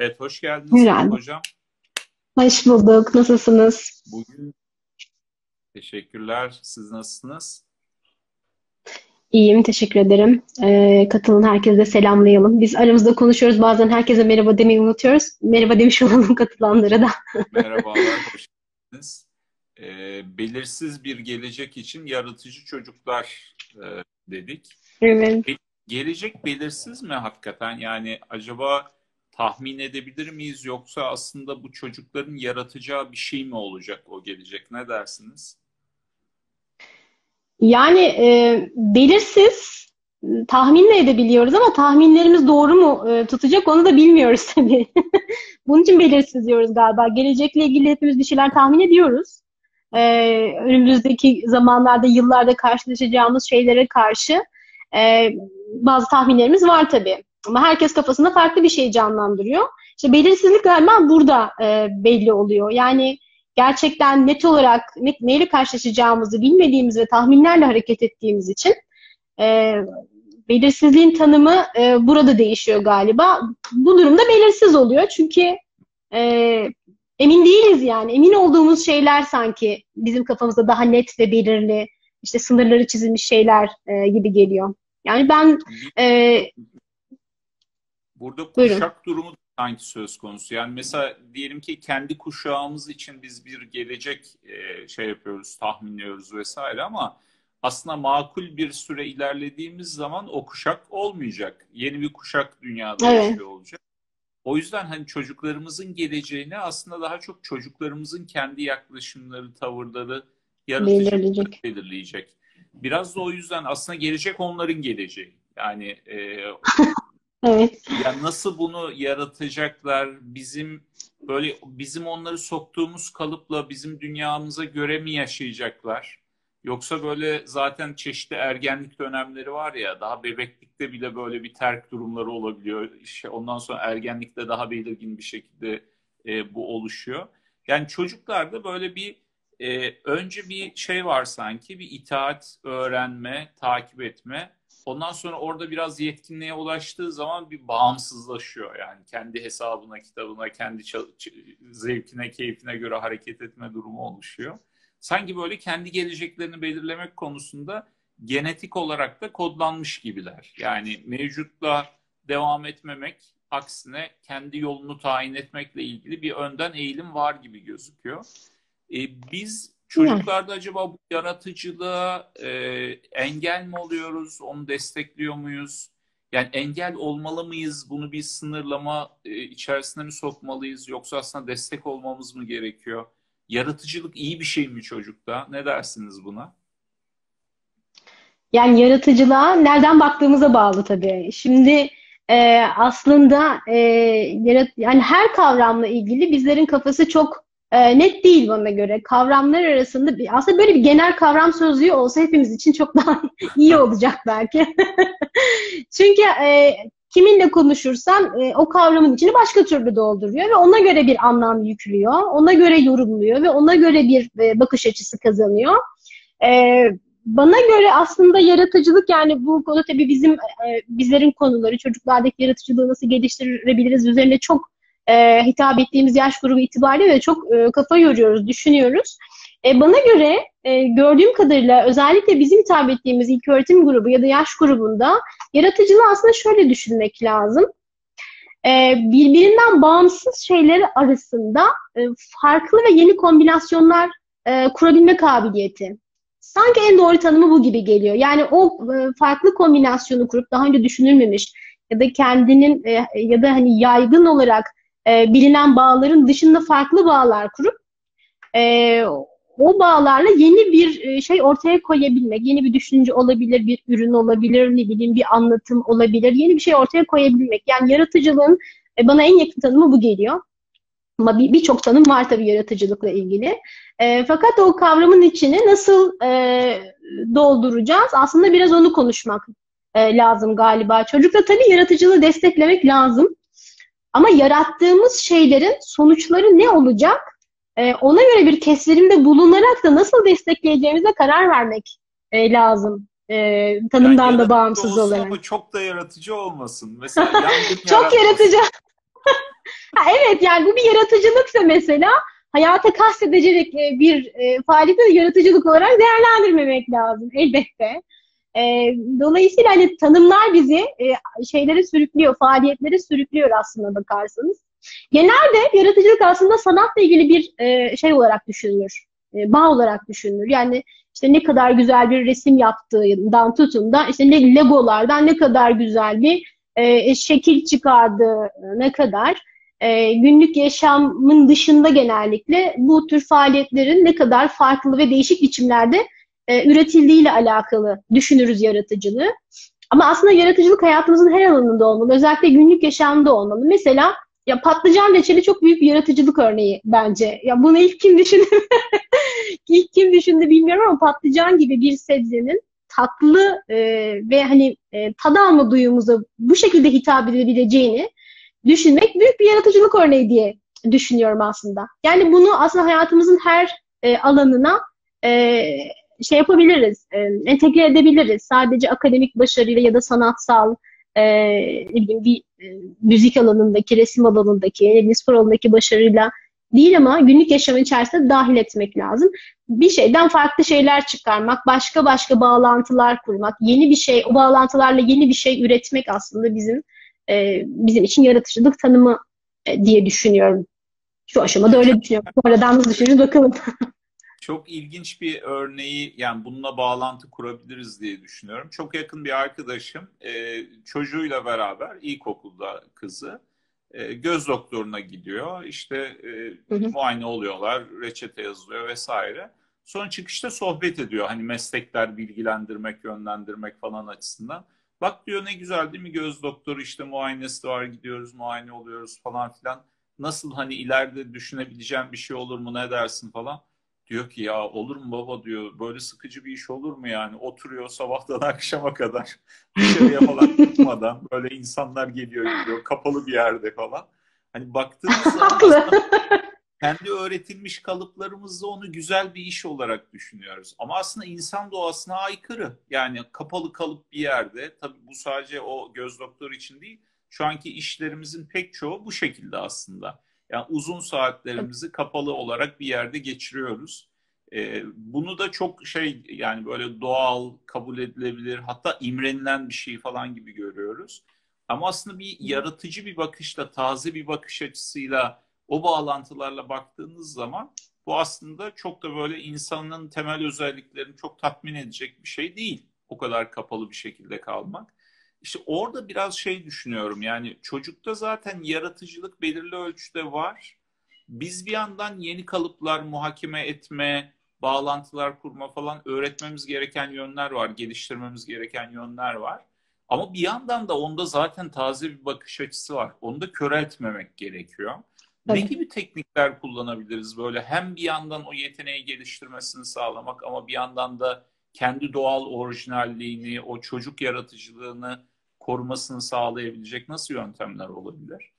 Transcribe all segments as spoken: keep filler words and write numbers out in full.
Evet, hoş geldiniz Elif Herhalde. Hocam. Hoş bulduk. Nasılsınız? Bugün teşekkürler. Siz nasılsınız? İyiyim, teşekkür ederim. Ee, katılan herkese de selamlayalım. Biz aramızda konuşuyoruz. Bazen herkese merhaba demeyi unutuyoruz. Merhaba demiş olalım katılanlara da. Merhabalar, hoş geldiniz. Ee, belirsiz bir gelecek için yaratıcı çocuklar e, dedik. Evet. Ge- Gelecek belirsiz mi hakikaten? Yani acaba tahmin edebilir miyiz yoksa aslında bu çocukların yaratacağı bir şey mi olacak o gelecek? Ne dersiniz? Yani e, belirsiz tahmin de edebiliyoruz ama tahminlerimiz doğru mu e, tutacak onu da bilmiyoruz tabii. Bunun için belirsiz diyoruz galiba. Gelecekle ilgili hepimiz bir şeyler tahmin ediyoruz. Ee, önümüzdeki zamanlarda, yıllarda karşılaşacağımız şeylere karşı e, bazı tahminlerimiz var tabii. Ama herkes kafasında farklı bir şey canlandırıyor. İşte belirsizlik galiba burada e, belli oluyor. Yani gerçekten net olarak ne, neyle karşılaşacağımızı bilmediğimiz ve tahminlerle hareket ettiğimiz için e, belirsizliğin tanımı e, burada değişiyor galiba. Bu durumda belirsiz oluyor çünkü e, emin değiliz yani. Emin olduğumuz şeyler sanki bizim kafamızda daha net ve belirli, işte sınırları çizilmiş şeyler e, gibi geliyor. Yani ben Bir e, Burada buyurun. kuşak durumu da sanki söz konusu. Yani mesela diyelim ki kendi kuşağımız için biz bir gelecek e, şey yapıyoruz, tahminliyoruz vesaire ama aslında makul bir süre ilerlediğimiz zaman o kuşak olmayacak. Yeni bir kuşak dünyada Evet, yaşıyor olacak. O yüzden hani çocuklarımızın geleceğini aslında daha çok çocuklarımızın kendi yaklaşımları, tavırları, yaratıcılıkları belirleyecek. belirleyecek. Biraz da o yüzden aslında gelecek onların geleceği. Yani e, Evet. ya nasıl bunu yaratacaklar? Bizim böyle bizim onları soktuğumuz kalıpla bizim dünyamıza göre mi yaşayacaklar? Yoksa böyle zaten çeşitli ergenlik dönemleri var ya daha bebeklikte bile böyle bir terk durumları olabiliyor. İşte ondan sonra ergenlikte daha belirgin bir şekilde e, bu oluşuyor. Yani çocuklarda böyle bir e, önce bir şey var sanki bir itaat, öğrenme, takip etme. Ondan sonra orada biraz yetkinliğe ulaştığı zaman bir bağımsızlaşıyor yani. Kendi hesabına, kitabına, kendi zevkine, keyfine göre hareket etme durumu oluşuyor. Sanki böyle kendi geleceklerini belirlemek konusunda genetik olarak da kodlanmış gibiler. Yani mevcutla devam etmemek, aksine kendi yolunu tayin etmekle ilgili bir önden eğilim var gibi gözüküyor. E, biz Yani. çocuklarda acaba bu yaratıcılığa e, engel mi oluyoruz, onu destekliyor muyuz? Yani engel olmalı mıyız, bunu bir sınırlama e, içerisine mi sokmalıyız, yoksa aslında destek olmamız mı gerekiyor? Yaratıcılık iyi bir şey mi çocukta? Ne dersiniz buna? Yani yaratıcılığa nereden baktığımıza bağlı tabii. Şimdi e, aslında e, yarat yani her kavramla ilgili bizlerin kafası çok e, net değil bana göre. Kavramlar arasında bir, aslında böyle bir genel kavram sözlüğü olsa hepimiz için çok daha iyi olacak belki. Çünkü e, kiminle konuşursan e, o kavramın içini başka türlü dolduruyor ve ona göre bir anlam yüklüyor, ona göre yorumluyor ve ona göre bir e, bakış açısı kazanıyor. Ee, Bana göre aslında yaratıcılık yani bu konu tabii bizim e, bizlerin konuları çocuklardaki yaratıcılığı nasıl geliştirebiliriz üzerine çok e, hitap ettiğimiz yaş grubu itibariyle de çok e, kafa yoruyoruz, düşünüyoruz. E, bana göre e, gördüğüm kadarıyla özellikle bizim hitap ettiğimiz ilköğretim grubu ya da yaş grubunda yaratıcılığı aslında şöyle düşünmek lazım. E, Birbirinden bağımsız şeyler arasında e, farklı ve yeni kombinasyonlar e, kurabilme kabiliyeti. Sanki en doğru tanımı bu gibi geliyor. Yani o e, farklı kombinasyonu kurup daha önce düşünülmemiş ya da kendinin e, ya da hani yaygın olarak e, bilinen bağların dışında farklı bağlar kurup e, o bağlarla yeni bir e, şey ortaya koyabilmek, yeni bir düşünce olabilir, bir ürün olabilir, ne bileyim bir anlatım olabilir, yeni bir şey ortaya koyabilmek. Yani yaratıcılığın e, bana en yakın tanımı bu geliyor. Ama bir- birçok tanım var tabii yaratıcılıkla ilgili. E, fakat o kavramın içini nasıl e, dolduracağız? Aslında biraz onu konuşmak e, lazım galiba. Çocukla tabii yaratıcılığı desteklemek lazım. Ama yarattığımız şeylerin sonuçları ne olacak? E, ona göre bir kesirimde bulunarak da nasıl destekleyeceğimize karar vermek e, lazım. E, Yani tanımdan da yaratıcı bağımsız olsun olarak. ama çok da yaratıcı olmasın. Mesela yangın Çok yaratmasın. yaratıcı. Ha, evet yani bu bir yaratıcılıksa mesela hayata kastedecek e, bir e, faaliyeti de yaratıcılık olarak değerlendirmemek lazım elbette. E, dolayısıyla hani tanımlar bizi e, şeylere sürüklüyor, faaliyetlere sürüklüyor aslında bakarsanız. Genelde yaratıcılık aslında sanatla ilgili bir e, şey olarak düşünülür. E, bağ olarak düşünülür. Yani işte ne kadar güzel bir resim yaptığından tutun da işte ne Legolardan ne kadar güzel bir e, şekil çıkardığına kadar e, günlük yaşamın dışında genellikle bu tür faaliyetlerin ne kadar farklı ve değişik biçimlerde e, üretildiğiyle alakalı düşünürüz yaratıcılığı. Ama aslında yaratıcılık hayatımızın her alanında olmalı. Özellikle günlük yaşamda olmalı. Mesela ya patlıcan reçeli çok büyük bir yaratıcılık örneği bence. Ya bunu ilk kim düşündü? İlk kim düşündü bilmiyorum ama patlıcan gibi bir sebzenin tatlı e, ve hani e, tad alma duyumuza bu şekilde hitap edebileceğini düşünmek büyük bir yaratıcılık örneği diye düşünüyorum aslında. Yani bunu aslında hayatımızın her e, alanına e, şey yapabiliriz, e, entegre edebiliriz. Sadece akademik başarıyla ya da sanatsal e, ne bileyim bir e, müzik alanındaki, resim alanındaki, ne bileyim, spor alanındaki başarıyla değil ama günlük yaşamın içerisinde dahil etmek lazım. Bir şeyden farklı şeyler çıkarmak, başka başka bağlantılar kurmak, yeni bir şey, o bağlantılarla yeni bir şey üretmek aslında bizim e, bizim için yaratıcılık tanımı e, diye düşünüyorum. Şu aşamada öyle düşünüyorum. Bu arada nasıl düşünün bakalım. Çok ilginç bir örneği, yani bununla bağlantı kurabiliriz diye düşünüyorum. Çok yakın bir arkadaşım e, çocuğuyla beraber, ilkokulda kızı, e, göz doktoruna gidiyor. İşte e, Hı hı. muayene oluyorlar, reçete yazılıyor vesaire. Sonra çıkışta sohbet ediyor. Hani meslekler bilgilendirmek, yönlendirmek falan açısından. Bak diyor, ne güzel değil mi, göz doktoru işte muayenesi var, gidiyoruz muayene oluyoruz falan filan. Nasıl, hani ileride düşünebileceğim bir şey olur mu, ne dersin falan. Diyor ki ya olur mu baba, diyor, böyle sıkıcı bir iş olur mu yani, oturuyor sabahtan akşama kadar dışarıya falan çıkmadan, böyle insanlar geliyor gidiyor, kapalı bir yerde falan. Hani baktığımız zaman Haklı. aslında kendi öğretilmiş kalıplarımızda onu güzel bir iş olarak düşünüyoruz. Ama aslında insan doğasına aykırı. Yani kapalı kalıp bir yerde, tabii bu sadece o göz doktoru için değil, şu anki işlerimizin pek çoğu bu şekilde aslında. Yani uzun saatlerimizi kapalı olarak bir yerde geçiriyoruz. Ee, bunu da çok şey, yani böyle doğal, kabul edilebilir, hatta imrenilen bir şey falan gibi görüyoruz. Ama aslında bir yaratıcı bir bakışla, taze bir bakış açısıyla, o bağlantılarla baktığınız zaman bu aslında çok da böyle insanın temel özelliklerini çok tatmin edecek bir şey değil. O kadar kapalı bir şekilde kalmak. İşte orada biraz şey düşünüyorum, yani çocukta zaten yaratıcılık belirli ölçüde var. Biz bir yandan yeni kalıplar muhakeme etme, bağlantılar kurma falan öğretmemiz gereken yönler var, geliştirmemiz gereken yönler var. Ama bir yandan da onda zaten taze bir bakış açısı var. Onu da köreltmemek gerekiyor. Ne Tabii. gibi teknikler kullanabiliriz böyle, hem bir yandan o yeteneği geliştirmesini sağlamak ama bir yandan da kendi doğal orijinalliğini, o çocuk yaratıcılığını korumasını sağlayabilecek nasıl yöntemler olabilir?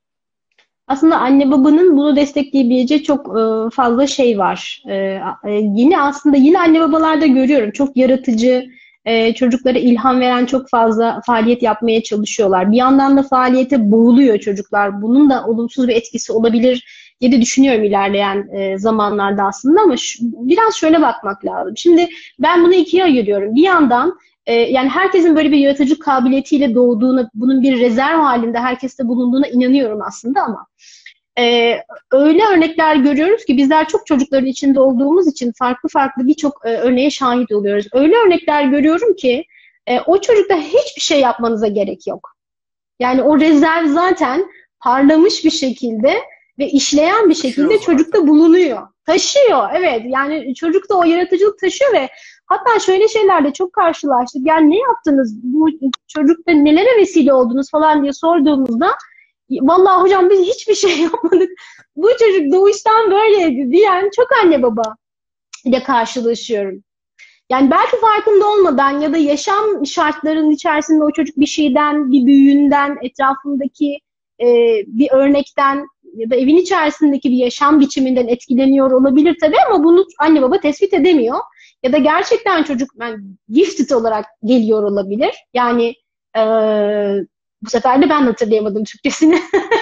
Aslında anne babanın bunu destekleyebileceği çok e, fazla şey var. E, e, yine aslında yine anne babalarda görüyorum. Çok yaratıcı, e, çocuklara ilham veren çok fazla faaliyet yapmaya çalışıyorlar. Bir yandan da faaliyete boğuluyor çocuklar. Bunun da olumsuz bir etkisi olabilir diye de düşünüyorum ilerleyen e, zamanlarda aslında ama şu, biraz şöyle bakmak lazım. Şimdi ben bunu ikiye ayırıyorum. Bir yandan e, yani herkesin böyle bir yaratıcı kabiliyetiyle doğduğuna, bunun bir rezerv halinde herkeste bulunduğuna inanıyorum aslında ama ee, öyle örnekler görüyoruz ki bizler çok çocukların içinde olduğumuz için farklı farklı birçok e, örneğe şahit oluyoruz. Öyle örnekler görüyorum ki e, o çocukta hiçbir şey yapmanıza gerek yok. Yani o rezerv zaten parlamış bir şekilde ve işleyen bir Taşıyor şekilde zaten. çocukta bulunuyor. Taşıyor, evet. Yani çocukta o yaratıcılık taşıyor ve hatta şöyle şeylerle çok karşılaştık. Yani ne yaptınız? Bu çocukta nelere vesile oldunuz falan diye sorduğumuzda vallahi hocam biz hiçbir şey yapmadık. Bu çocuk doğuştan böyleydi diyen çok anne baba ile karşılaşıyorum. Yani belki farkında olmadan ya da yaşam şartlarının içerisinde o çocuk bir şeyden, bir büyüğünden, etrafındaki e, bir örnekten ya da evin içerisindeki bir yaşam biçiminden etkileniyor olabilir tabii ama bunu anne baba tespit edemiyor. Ya da gerçekten çocuk yani gifted olarak geliyor olabilir. Yani e, Bu sefer de ben hatırlayamadım Türkçesini.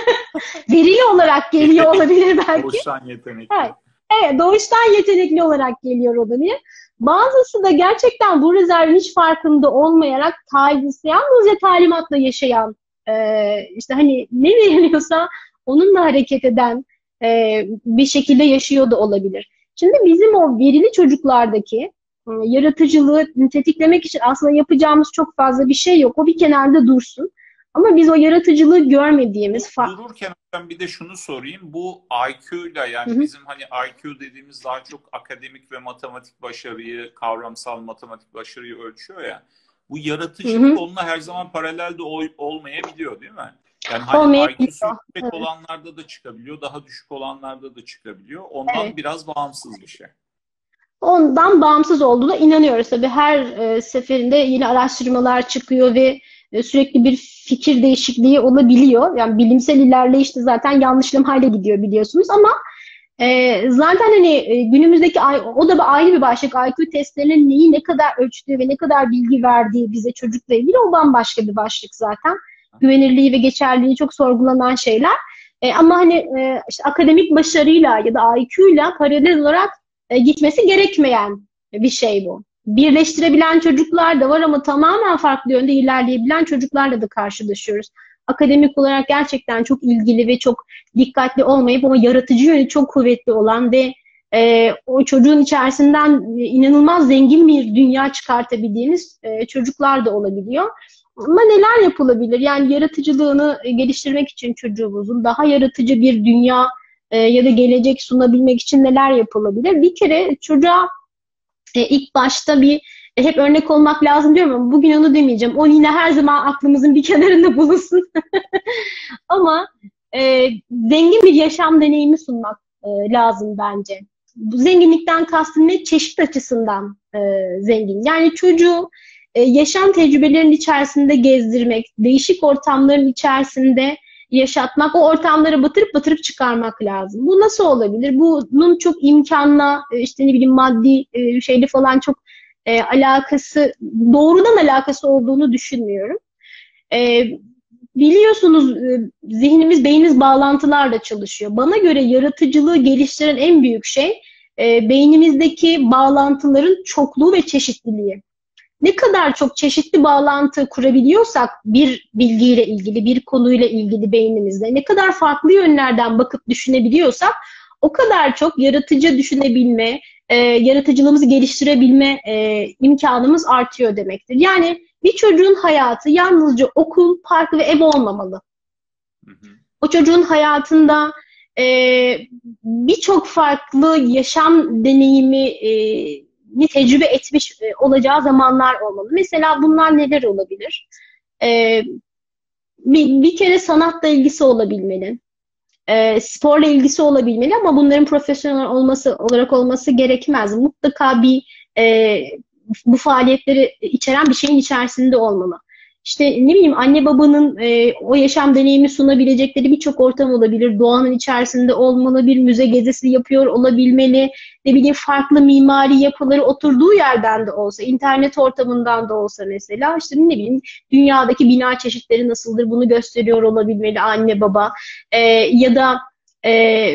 Verili olarak geliyor olabilir belki. Doğuştan yetenekli. Evet. Evet, doğuştan yetenekli olarak geliyor olabilir. Bazısı da gerçekten bu rezervin hiç farkında olmayarak taciz, yalnızca talimatla yaşayan, e, işte hani ne veriliyorsa onunla hareket eden e, bir şekilde yaşıyor da olabilir. Şimdi bizim o verili çocuklardaki e, yaratıcılığı tetiklemek için aslında yapacağımız çok fazla bir şey yok. O bir kenarda dursun. Ama biz o yaratıcılığı görmediğimiz Bu fa- dururken ben bir de şunu sorayım. Bu I Q'yla Hı yani hı, bizim hani I Q dediğimiz daha çok akademik ve matematik başarıyı, kavramsal matematik başarıyı ölçüyor ya. Bu hı yaratıcılık hı. onunla her zaman paralel de ol- olmayabiliyor değil mi? Yani hani I Q'su Olmayabiliyor. yüksek Evet. olanlarda da çıkabiliyor, daha düşük olanlarda da çıkabiliyor. Evet. Ondan biraz bağımsız bir şey. Ondan bağımsız olduğuna inanıyoruz. Tabii her e, seferinde yine araştırmalar çıkıyor ve e, sürekli bir fikir değişikliği olabiliyor. Yani bilimsel ilerleyiş de zaten yanlışlama hale gidiyor biliyorsunuz ama e, zaten hani e, günümüzdeki o da ayrı bir başlık. I Q testlerinin neyi ne kadar ölçtüğü ve ne kadar bilgi verdiği bize çocukla ilgili o bambaşka bir başlık zaten. Güvenirliği ve geçerliliği çok sorgulanan şeyler. E, ama hani e, işte akademik başarıyla ya da I Q'yla paralel olarak e, gitmesi gerekmeyen bir şey bu. Birleştirebilen çocuklar da var ama tamamen farklı yönde ilerleyebilen çocuklarla da karşılaşıyoruz. Akademik olarak gerçekten çok ilgili ve çok dikkatli olmayıp ama yaratıcı yönü çok kuvvetli olan ve e, o çocuğun içerisinden inanılmaz zengin bir dünya çıkartabildiğiniz e, çocuklar da olabiliyor. Ama neler yapılabilir? Yani yaratıcılığını geliştirmek için çocuğumuzun daha yaratıcı bir dünya e, ya da gelecek sunabilmek için neler yapılabilir? Bir kere çocuğa e, ilk başta bir e, hep örnek olmak lazım diyorum ama bugün onu demeyeceğim. O yine her zaman aklımızın bir kenarında bulunsun. Ama e, zengin bir yaşam deneyimi sunmak e, lazım bence. Bu zenginlikten kastım ne? Çeşit açısından e, zengin. Yani çocuğu e, yaşam tecrübelerinin içerisinde gezdirmek, değişik ortamların içerisinde yaşatmak, o ortamlara batırıp batırıp çıkarmak lazım. Bu nasıl olabilir? Bunun çok imkanla, e, işte ne bileyim maddi e, şeyle falan çok e, alakası, doğrudan alakası olduğunu düşünmüyorum. E, Biliyorsunuz e, zihnimiz, beynimiz bağlantılarla çalışıyor. Bana göre yaratıcılığı geliştiren en büyük şey e, beynimizdeki bağlantıların çokluğu ve çeşitliliği. Ne kadar çok çeşitli bağlantı kurabiliyorsak bir bilgiyle ilgili, bir konuyla ilgili beynimizde, ne kadar farklı yönlerden bakıp düşünebiliyorsak o kadar çok yaratıcı düşünebilme, e, yaratıcılığımızı geliştirebilme e, imkanımız artıyor demektir. Yani bir çocuğun hayatı yalnızca okul, park ve ev olmamalı. Hı hı. O çocuğun hayatında e, birçok farklı yaşam deneyimi e, ni tecrübe etmiş e, olacağı zamanlar olmalı. Mesela bunlar neler olabilir? E, bir, bir kere sanatla ilgisi olabilmeli. E, sporla ilgisi olabilmeli ama bunların profesyonel olması olarak olması gerekmez. Mutlaka bir e, bu faaliyetleri içeren bir şeyin içerisinde olmalı. İşte ne bileyim anne babanın e, o yaşam deneyimi sunabilecekleri birçok ortam olabilir. Doğanın içerisinde olmalı, bir müze gezisi yapıyor olabilmeli. Ne bileyim farklı mimari yapıları oturduğu yerden de olsa, internet ortamından da olsa mesela işte ne bileyim dünyadaki bina çeşitleri nasıldır bunu gösteriyor olabilmeli anne baba. E, ya da e,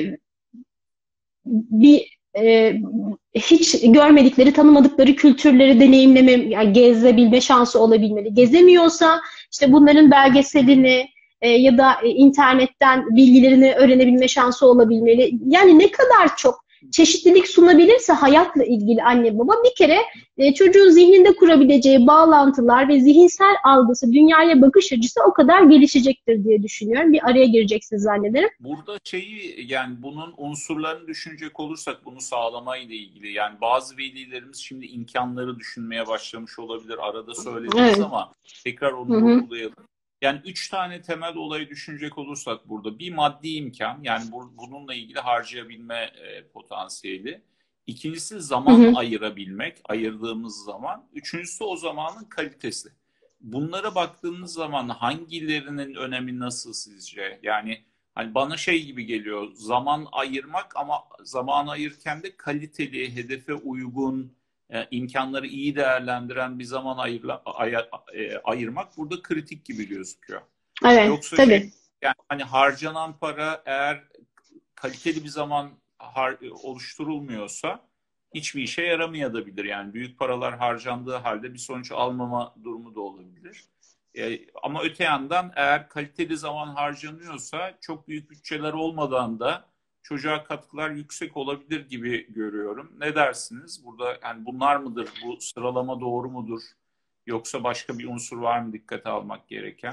bir e, hiç görmedikleri, tanımadıkları kültürleri deneyimleme, yani gezebilme şansı olabilmeli. Gezemiyorsa işte bunların belgeselini e, ya da e, internetten bilgilerini öğrenebilme şansı olabilmeli. Yani ne kadar çok çeşitlilik sunabilirse hayatla ilgili anne baba bir kere e, çocuğun zihninde kurabileceği bağlantılar ve zihinsel algısı, dünyaya bakış açısı o kadar gelişecektir diye düşünüyorum. Bir araya gireceksiniz zannederim. Burada şeyi yani bunun unsurlarını düşünecek olursak bunu sağlamayla ilgili yani bazı velilerimiz şimdi imkanları düşünmeye başlamış olabilir. Arada söylediniz Evet. ama tekrar Hı onu hı. vurgulayalım. Yani üç tane temel olayı düşünecek olursak burada bir maddi imkan yani bu, bununla ilgili harcayabilme e, potansiyeli. İkincisi Hı zaman hı. ayırabilmek, ayırdığımız zaman. Üçüncüsü o zamanın kalitesi. Bunlara baktığınız zaman hangilerinin önemi nasıl sizce? Yani hani bana şey gibi geliyor, zaman ayırmak ama zaman ayırırken de kaliteli, hedefe uygun, e, imkanları iyi değerlendiren bir zaman ayırla, ay- e, ayırmak burada kritik gibi gözüküyor. Evet, Yoksa şey, tabii. yani hani harcanan para eğer kaliteli bir zaman har- oluşturulmuyorsa hiçbir işe yaramayabilir. Yani büyük paralar harcandığı halde bir sonuç almama durumu da olabilir. E, ama öte yandan eğer kaliteli zaman harcanıyorsa çok büyük bütçeler olmadan da çocuğa katkılar yüksek olabilir gibi görüyorum. Ne dersiniz? Burada yani bunlar mıdır? Bu sıralama doğru mudur? Yoksa başka bir unsur var mı dikkate almak gereken?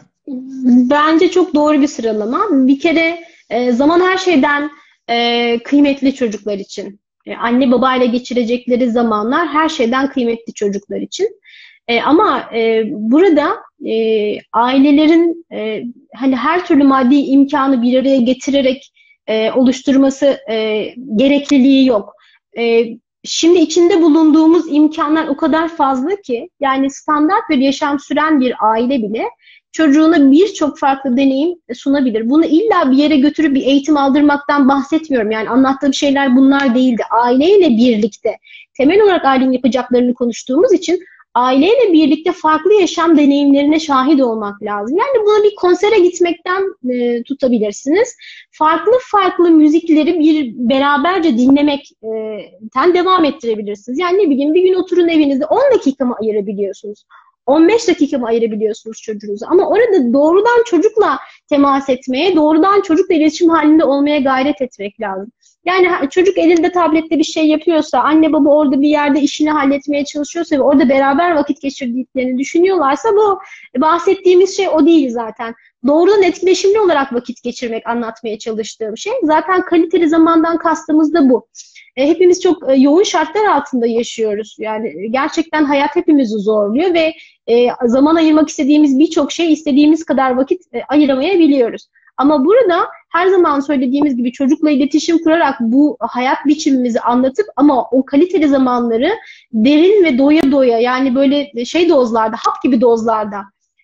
Bence çok doğru bir sıralama. Bir kere e, zaman her şeyden e, kıymetli çocuklar için. E, anne babayla geçirecekleri zamanlar her şeyden kıymetli çocuklar için. E, ama e, burada e, ailelerin e, hani her türlü maddi imkanı bir araya getirerek e, oluşturması e, gerekliliği yok. E, Şimdi içinde bulunduğumuz imkanlar o kadar fazla ki yani standart bir yaşam süren bir aile bile çocuğuna birçok farklı deneyim sunabilir. Bunu illa bir yere götürüp bir eğitim aldırmaktan bahsetmiyorum. Yani anlattığım şeyler bunlar değildi. Aileyle birlikte, temel olarak ailenin yapacaklarını konuştuğumuz için aileyle birlikte farklı yaşam deneyimlerine şahit olmak lazım. Yani buna bir konsere gitmekten e, tutabilirsiniz. Farklı farklı müzikleri bir beraberce dinlemekten devam ettirebilirsiniz. Yani ne bileyim bir gün oturun evinizde on dakika mı ayırabiliyorsunuz? on beş dakika mı ayırabiliyorsunuz çocuğunuza? Ama orada doğrudan çocukla temas etmeye, doğrudan çocukla iletişim halinde olmaya gayret etmek lazım. Yani çocuk elinde tablette bir şey yapıyorsa, anne baba orada bir yerde işini halletmeye çalışıyorsa ve orada beraber vakit geçirdiklerini düşünüyorlarsa bu bahsettiğimiz şey o değil zaten. Doğrudan etkileşimli olarak vakit geçirmek anlatmaya çalıştığım şey. Zaten kaliteli zamandan kastımız da bu. E, hepimiz çok e, yoğun şartlar altında yaşıyoruz. Yani gerçekten hayat hepimizi zorluyor ve e, zaman ayırmak istediğimiz birçok şey istediğimiz kadar vakit e, ayıramayabiliyoruz. Ama burada her zaman söylediğimiz gibi çocukla iletişim kurarak bu hayat biçimimizi anlatıp ama o kaliteli zamanları derin ve doya doya yani böyle şey dozlarda, hap gibi dozlarda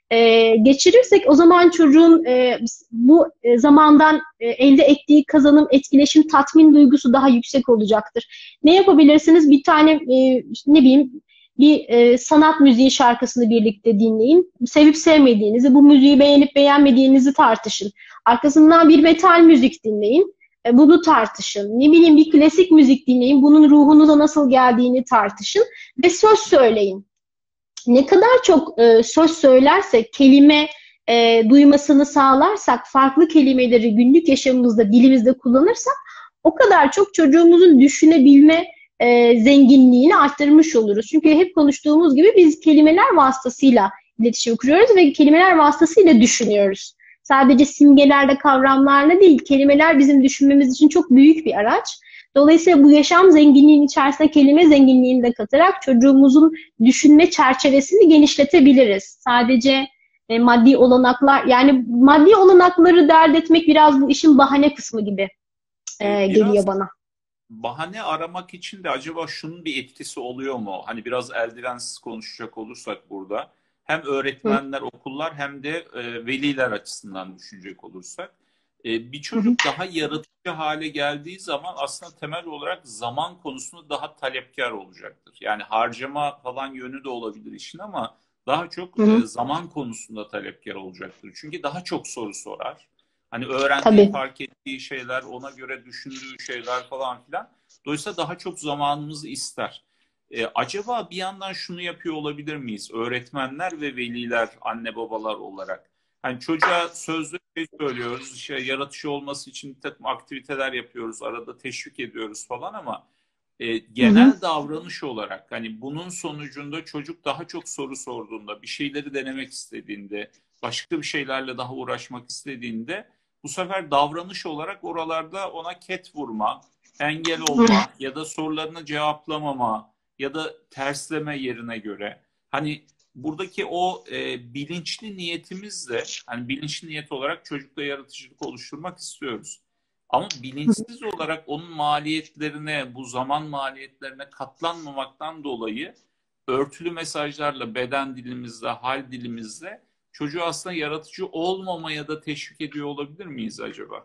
e, geçirirsek o zaman çocuğun e, bu e, zamandan e, elde ettiği kazanım, etkileşim, tatmin duygusu daha yüksek olacaktır. Ne yapabilirsiniz? Bir tane e, ne bileyim bir e, sanat müziği şarkısını birlikte dinleyin. Sevip sevmediğinizi, bu müziği beğenip beğenmediğinizi tartışın. Arkasından bir metal müzik dinleyin. E, bunu tartışın. Ne bileyim bir klasik müzik dinleyin. Bunun ruhunuza nasıl geldiğini tartışın. Ve söz söyleyin. Ne kadar çok e, söz söylersek, kelime e, duymasını sağlarsak, farklı kelimeleri günlük yaşamımızda, dilimizde kullanırsak o kadar çok çocuğumuzun düşünebilme e, zenginliğini arttırmış oluruz. Çünkü hep konuştuğumuz gibi biz kelimeler vasıtasıyla iletişim kuruyoruz ve kelimeler vasıtasıyla düşünüyoruz. Sadece simgelerle, kavramlarla değil, kelimeler bizim düşünmemiz için çok büyük bir araç. Dolayısıyla bu yaşam zenginliğinin içerisine kelime zenginliğini de katarak çocuğumuzun düşünme çerçevesini genişletebiliriz. Sadece e, maddi olanaklar, yani maddi olanakları dert etmek biraz bu işin bahane kısmı gibi e, E, geliyor biraz bana. bahane aramak için de acaba şunun bir etkisi oluyor mu? Hani biraz eldivensiz konuşacak olursak burada. Hem Hı öğretmenler, okullar hem de e, veliler açısından düşünecek olursak. E, bir hı. çocuk daha yaratıcı hale geldiği zaman aslında temel olarak zaman konusunda daha talepkar olacaktır. Yani harcama falan yönü de olabilir işin ama daha Hı çok e, hı. zaman konusunda talepkar olacaktır. Çünkü daha çok soru sorar. Hani öğrendiği, Tabii. fark ettiği şeyler, ona göre düşündüğü şeyler falan filan. Dolayısıyla daha çok zamanımızı ister. Ee, acaba bir yandan şunu yapıyor olabilir miyiz? Öğretmenler ve veliler, anne babalar olarak. Hani çocuğa sözlü şey söylüyoruz, işte yaratıcı olması için bir takım aktiviteler yapıyoruz, arada teşvik ediyoruz falan ama e, Hı hı. genel davranış olarak hani bunun sonucunda çocuk daha çok soru sorduğunda, bir şeyleri denemek istediğinde, başka bir şeylerle daha uğraşmak istediğinde bu sefer davranış olarak oralarda ona ket vurma, engel Hı. olma ya da sorularını cevaplamama ya da tersleme yerine göre. Hani buradaki o e, bilinçli niyetimizle, hani bilinçli niyet olarak çocukla yaratıcılık oluşturmak istiyoruz. Ama bilinçsiz olarak onun maliyetlerine, bu zaman maliyetlerine katlanmamaktan dolayı örtülü mesajlarla, beden dilimizle, hal dilimizle çocuğu aslında yaratıcı olmamaya da teşvik ediyor olabilir miyiz acaba?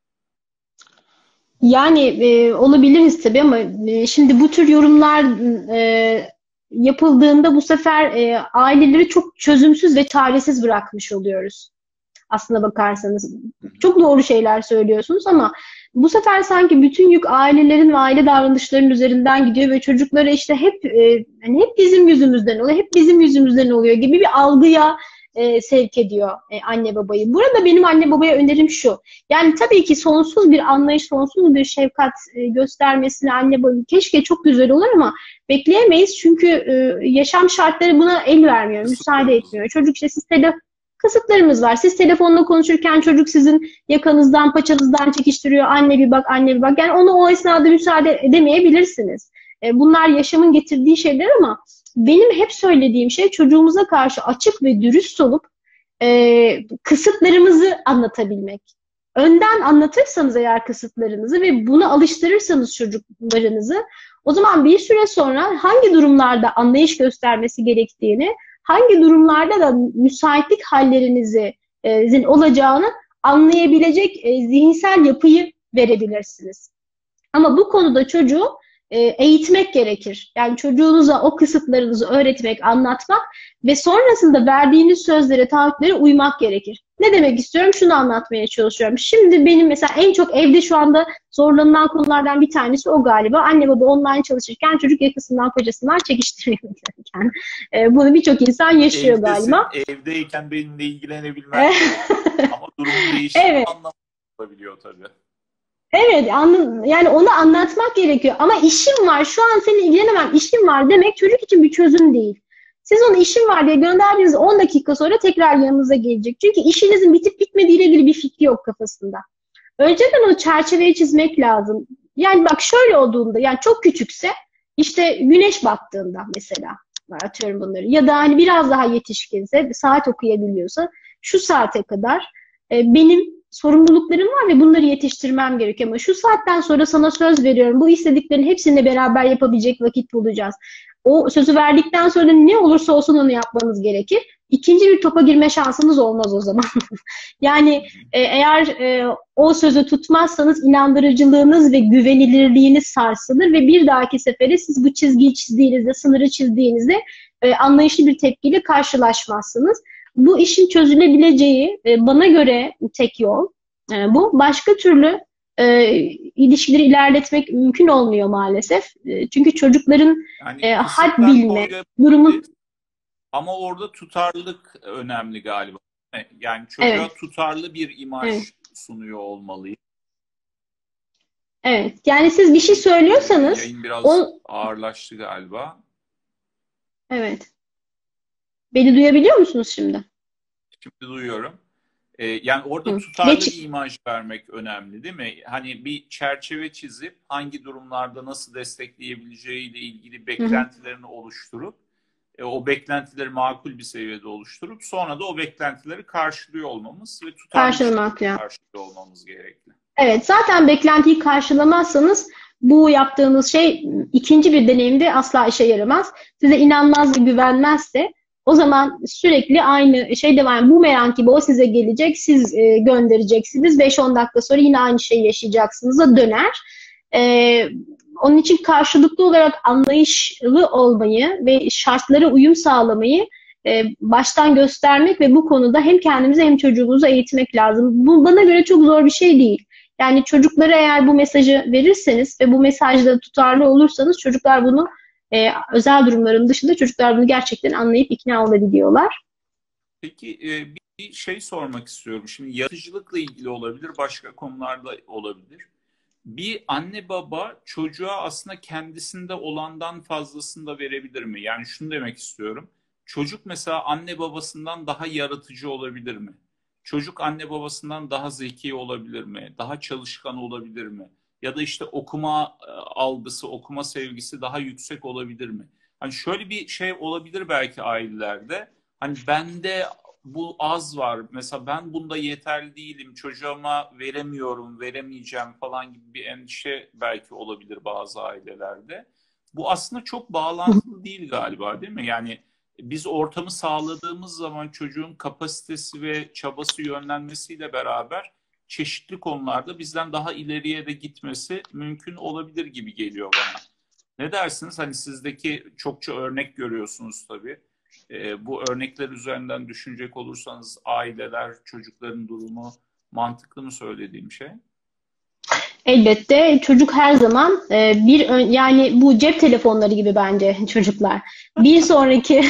Yani e, olabiliriz tabii ama e, şimdi bu tür yorumlar e, yapıldığında bu sefer e, aileleri çok çözümsüz ve çaresiz bırakmış oluyoruz. aslına bakarsanız. Çok doğru şeyler söylüyorsunuz ama bu sefer sanki bütün yük ailelerin ve aile davranışlarının üzerinden gidiyor ve çocuklara işte hep e, yani hep bizim yüzümüzden oluyor, hep bizim yüzümüzden oluyor gibi bir algıya e, sevk ediyor e, anne babayı. Burada benim anne babaya önerim şu. Yani tabii ki sonsuz bir anlayış, sonsuz bir şefkat e, göstermesini anne baba keşke çok güzel olur ama bekleyemeyiz çünkü e, yaşam şartları buna el vermiyor, müsaade Kısıtlarımız. etmiyor. Çocuk işte siz tele kısıtlarımız var. Siz telefonla konuşurken çocuk sizin yakanızdan, paçanızdan çekiştiriyor. Anne bir bak, anne bir bak. Yani onu o esnada müsaade edemeyebilirsiniz. E, bunlar yaşamın getirdiği şeyler ama benim hep söylediğim şey çocuğumuza karşı açık ve dürüst olup e, kısıtlarımızı anlatabilmek. Önden anlatırsanız eğer kısıtlarınızı ve bunu alıştırırsanız çocuklarınızı o zaman bir süre sonra hangi durumlarda anlayış göstermesi gerektiğini, hangi durumlarda da müsaitlik hallerinizin olacağını anlayabilecek e, zihinsel yapıyı verebilirsiniz. Ama bu konuda çocuğu e, eğitmek gerekir. Yani çocuğunuza o kısıtlarınızı öğretmek, anlatmak ve sonrasında verdiğiniz sözlere, taahhütlere uymak gerekir. Ne demek istiyorum? Şunu anlatmaya çalışıyorum. Şimdi benim mesela en çok evde şu anda zorlanılan konulardan bir tanesi o galiba. Anne baba online çalışırken çocuk yakasından kocasından çekiştiriyor. Yani, e, bunu birçok insan yaşıyor Evdesin, galiba. evdeyken benimle ilgilenebilmen ama durumun değiştiği Evet. anlamda olabiliyor tabii. Evet, anladım. Yani onu anlatmak gerekiyor. Ama işim var, şu an seninle ilgilenemem, işim var demek çocuk için bir çözüm değil. Siz onu işim var diye gönderdiğiniz on dakika sonra tekrar yanınıza gelecek. Çünkü işinizin bitip bitmediğiyle ilgili bir fikri yok kafasında. Önceden o çerçeveyi çizmek lazım. Yani bak şöyle olduğunda, yani çok küçükse işte güneş battığında mesela atıyorum bunları. Ya da hani biraz daha yetişkinse, saat okuyabiliyorsa şu saate kadar e, benim sorumluluklarım var ve bunları yetiştirmem gerekiyor. Ama şu saatten sonra sana söz veriyorum. Bu istediklerin hepsini beraber yapabilecek vakit bulacağız. O sözü verdikten sonra ne olursa olsun onu yapmanız gerekir. İkinci bir topa girme şansınız olmaz o zaman. Yani e, eğer e, o sözü tutmazsanız inandırıcılığınız ve güvenilirliğiniz sarsılır ve bir dahaki sefere siz bu çizgiyi çizdiğinizde, sınırı çizdiğinizde e, anlayışlı bir tepkiyle karşılaşmazsınız. Bu işin çözülebileceği e, bana göre tek yol e, bu. Başka türlü e, ilişkileri ilerletmek mümkün olmuyor maalesef. E, çünkü çocukların Yani e, had kısıtlar bilme durumu. koyabiliriz ama orada tutarlılık önemli galiba. Yani çocuğa Evet, tutarlı bir imaj evet, sunuyor olmalıyız. evet. Yani siz bir şey söylüyorsanız Yayın biraz o ağırlaştı galiba. evet. Beni duyabiliyor musunuz şimdi? Şimdi duyuyorum. Ee, yani orada Hı. tutarlı Geç. bir imaj vermek önemli, değil mi? Hani bir çerçeve çizip hangi durumlarda nasıl destekleyebileceğiyle ilgili Hı hı. beklentilerini oluşturup e, o beklentileri makul bir seviyede oluşturup sonra da o beklentileri karşılıyor olmamız ve tutarlı bir şekilde Karşılamak ya. karşılıyor olmamız gerekli. Evet, zaten beklentiyi karşılamazsanız bu yaptığınız şey ikinci bir deneyimde asla işe yaramaz. Size inanmaz ve güvenmezse o zaman sürekli aynı şey devam. Yani bumerang gibi o size gelecek, siz e, göndereceksiniz. beş on dakika sonra yine aynı şeyi yaşayacaksınız'a döner. E, onun için karşılıklı olarak anlayışlı olmayı ve şartlara uyum sağlamayı e, baştan göstermek ve bu konuda hem kendimize hem çocuğumuzu eğitmek lazım. Bu bana göre çok zor bir şey değil. Yani çocuklara eğer bu mesajı verirseniz ve bu mesajda tutarlı olursanız çocuklar bunu e, özel durumların dışında çocuklar bunu gerçekten anlayıp ikna olabiliyorlar. Peki e, bir şey sormak istiyorum. Şimdi yaratıcılıkla ilgili olabilir, başka konularda olabilir. Bir anne baba çocuğa aslında kendisinde olandan fazlasını da verebilir mi? Yani şunu demek istiyorum. Çocuk mesela anne babasından daha yaratıcı olabilir mi? Çocuk anne babasından daha zeki olabilir mi? Daha çalışkan olabilir mi? Ya da işte okuma e, algısı, okuma sevgisi daha yüksek olabilir mi? Hani şöyle bir şey olabilir belki ailelerde. Hani bende bu az var. Mesela ben bunda yeterli değilim. Çocuğuma veremiyorum, veremeyeceğim falan gibi bir endişe belki olabilir bazı ailelerde. Bu aslında çok bağlantılı değil galiba, değil mi? Yani biz ortamı sağladığımız zaman çocuğun kapasitesi ve çabası yönlenmesiyle beraber çeşitli konularda bizden daha ileriye de gitmesi mümkün olabilir gibi geliyor bana. Ne dersiniz? Hani sizdeki çokça örnek görüyorsunuz tabii. E, bu örnekler üzerinden düşünecek olursanız aileler, çocukların durumu mantıklı mı söylediğim şey? Elbette çocuk her zaman e, bir ön- yani bu cep telefonları gibi bence çocuklar. Bir sonraki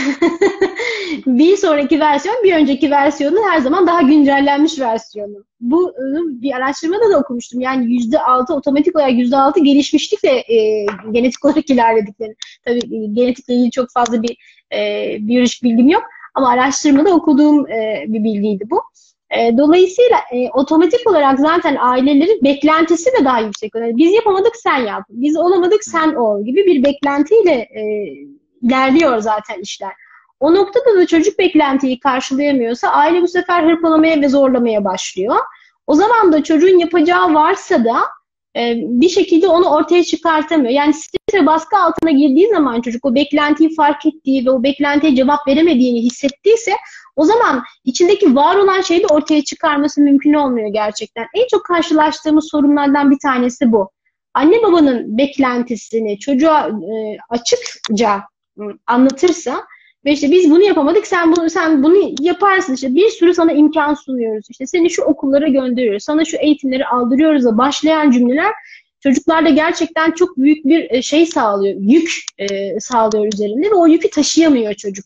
bir sonraki versiyon bir önceki versiyonun her zaman daha güncellenmiş versiyonu. Bu e, bir araştırmada da okumuştum. Yani yüzde altı otomatik olarak yüzde altı gelişmişlikle e, genetik olarak ilerlediklerini. Tabii e, genetikle ilgili çok fazla bir e, biyolojik bilgim yok ama araştırmada okuduğum e, bir bilgiydi bu. E, dolayısıyla e, otomatik olarak zaten ailelerin beklentisi de daha yüksek. Yani biz yapamadık sen yap, biz olamadık sen ol gibi bir beklentiyle e, ilerliyor zaten işler. O noktada da çocuk beklentiyi karşılayamıyorsa aile bu sefer hırpalamaya ve zorlamaya başlıyor. O zaman da çocuğun yapacağı varsa da e, bir şekilde onu ortaya çıkartamıyor. Yani stres ve baskı altına girdiği zaman çocuk o beklentiyi fark ettiği ve o beklentiye cevap veremediğini hissettiyse o zaman içindeki var olan şeyi de ortaya çıkarması mümkün olmuyor gerçekten. En çok karşılaştığımız sorunlardan bir tanesi bu. Anne babanın beklentisini çocuğa e, açıkça e, anlatırsa ve işte biz bunu yapamadık, sen bunu sen bunu yaparsın, işte bir sürü sana imkan sunuyoruz, işte seni şu okullara gönderiyoruz, sana şu eğitimleri aldırıyoruz da başlayan cümleler çocuklarda gerçekten çok büyük bir şey sağlıyor, yük e, sağlıyor üzerinde ve o yükü taşıyamıyor çocuk.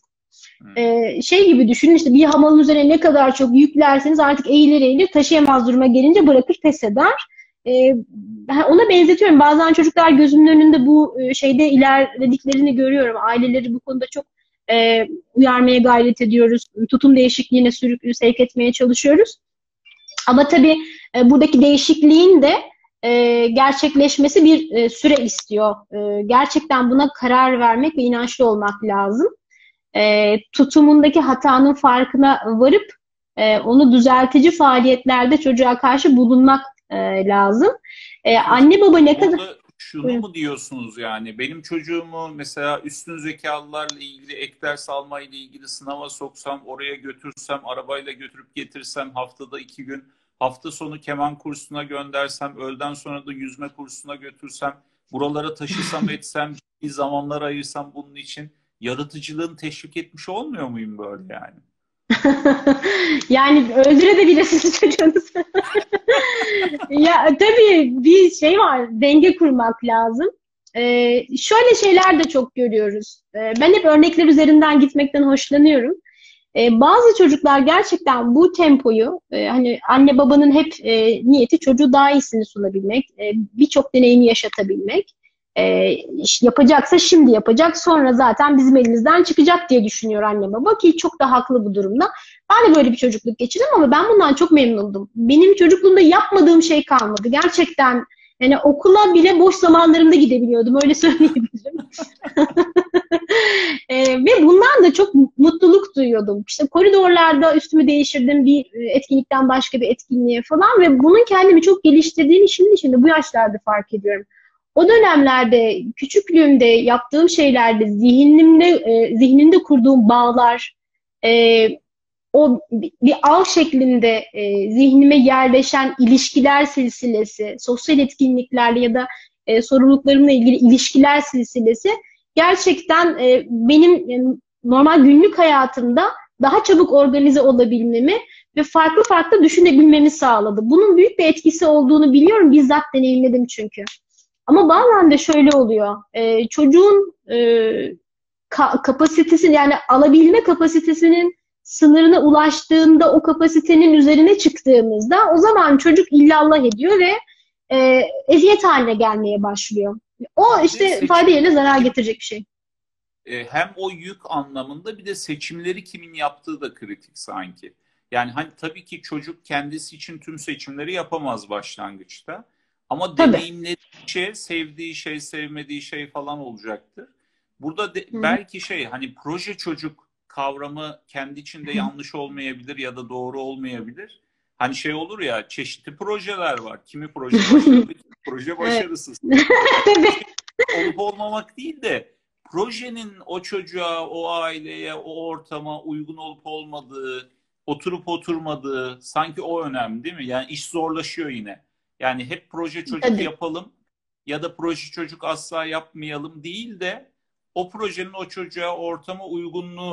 Ee, şey gibi düşünün, işte bir hamalın üzerine ne kadar çok yüklerseniz artık eğilir eğilir, taşıyamaz duruma gelince bırakır, pes eder. Ee, ona benzetiyorum. Bazen çocuklar gözümün önünde bu şeyde ilerlediklerini görüyorum. Aileleri bu konuda çok e, uyarmaya gayret ediyoruz. Tutum değişikliğine sürük, sevk etmeye çalışıyoruz. Ama tabii e, buradaki değişikliğin de e, gerçekleşmesi bir e, süre istiyor. E, gerçekten buna karar vermek ve inançlı olmak lazım. E, tutumundaki hatanın farkına varıp e, onu düzeltici faaliyetlerde çocuğa karşı bulunmak e, lazım. E, anne baba ne kadar... Burada şunu mu diyorsunuz yani? Benim çocuğumu mesela üstün zekalılarla ilgili ek ders almayla ilgili sınava soksam, oraya götürsem, arabayla götürüp getirsem, haftada iki gün, hafta sonu keman kursuna göndersem, öğleden sonra da yüzme kursuna götürsem, buralara taşısam etsem, ciddi zamanlar ayırsam bunun için yaratıcılığını teşvik etmiş olmuyor muyum böyle yani? Yani öldürebilirsiniz çocuğunuzu. Ya tabii bir şey var, denge kurmak lazım. Ee, şöyle şeyler de çok görüyoruz. Ee, ben hep örnekler üzerinden gitmekten hoşlanıyorum. Ee, bazı çocuklar gerçekten bu tempoyu, e, hani anne babanın hep e, niyeti çocuğu daha iyisini sunabilmek, e, birçok deneyimi yaşatabilmek. E, yapacaksa şimdi yapacak, sonra zaten bizim elimizden çıkacak diye düşünüyor anne baba, ki çok da haklı bu durumda. Ben de böyle bir çocukluk geçirdim ama ben bundan çok memnundum. Benim çocukluğumda yapmadığım şey kalmadı. Gerçekten yani okula bile boş zamanlarımda gidebiliyordum, öyle söyleyebilirim. e, ve bundan da çok mutluluk duyuyordum. İşte koridorlarda üstümü değiştirdim bir etkinlikten başka bir etkinliğe falan ve bunun kendimi çok geliştirdiğini şimdi şimdi bu yaşlarda fark ediyorum. O dönemlerde, küçüklüğümde yaptığım şeylerde, zihnimde, e, zihnimde kurduğum bağlar, e, o bir ağ şeklinde e, zihnime yerleşen ilişkiler silsilesi, sosyal etkinliklerle ya da e, sorumluluklarımla ilgili ilişkiler silsilesi gerçekten e, benim e, normal günlük hayatımda daha çabuk organize olabilmemi ve farklı farklı düşünebilmemi sağladı. Bunun büyük bir etkisi olduğunu biliyorum, bizzat deneyimledim çünkü. Ama bazen de şöyle oluyor, e, çocuğun e, ka kapasitesi, yani alabilme kapasitesinin sınırına ulaştığında, o kapasitenin üzerine çıktığımızda o zaman çocuk illallah ediyor ve e, eziyet haline gelmeye başlıyor. O işte fayda yerine zarar getirecek bir şey. Hem o yük anlamında bir de seçimleri kimin yaptığı da kritik sanki. Yani hani tabii ki çocuk kendisi için tüm seçimleri yapamaz başlangıçta. Ama Tabii. deneyimlediği şey, sevdiği şey, sevmediği şey falan olacaktır. Burada de, Hı hı. belki şey, hani proje çocuk kavramı kendi içinde yanlış olmayabilir ya da doğru olmayabilir. Hani şey olur ya, çeşitli projeler var. Kimi proje başarılı, kimi proje Evet. başarısız. Tabii. Olup olmamak değil de projenin o çocuğa, o aileye, o ortama uygun olup olmadığı, oturup oturmadığı, sanki o önemli değil mi? Yani iş zorlaşıyor yine. Yani hep proje çocuk Tabii. yapalım ya da proje çocuk asla yapmayalım değil de o projenin o çocuğa, ortama uygunluğu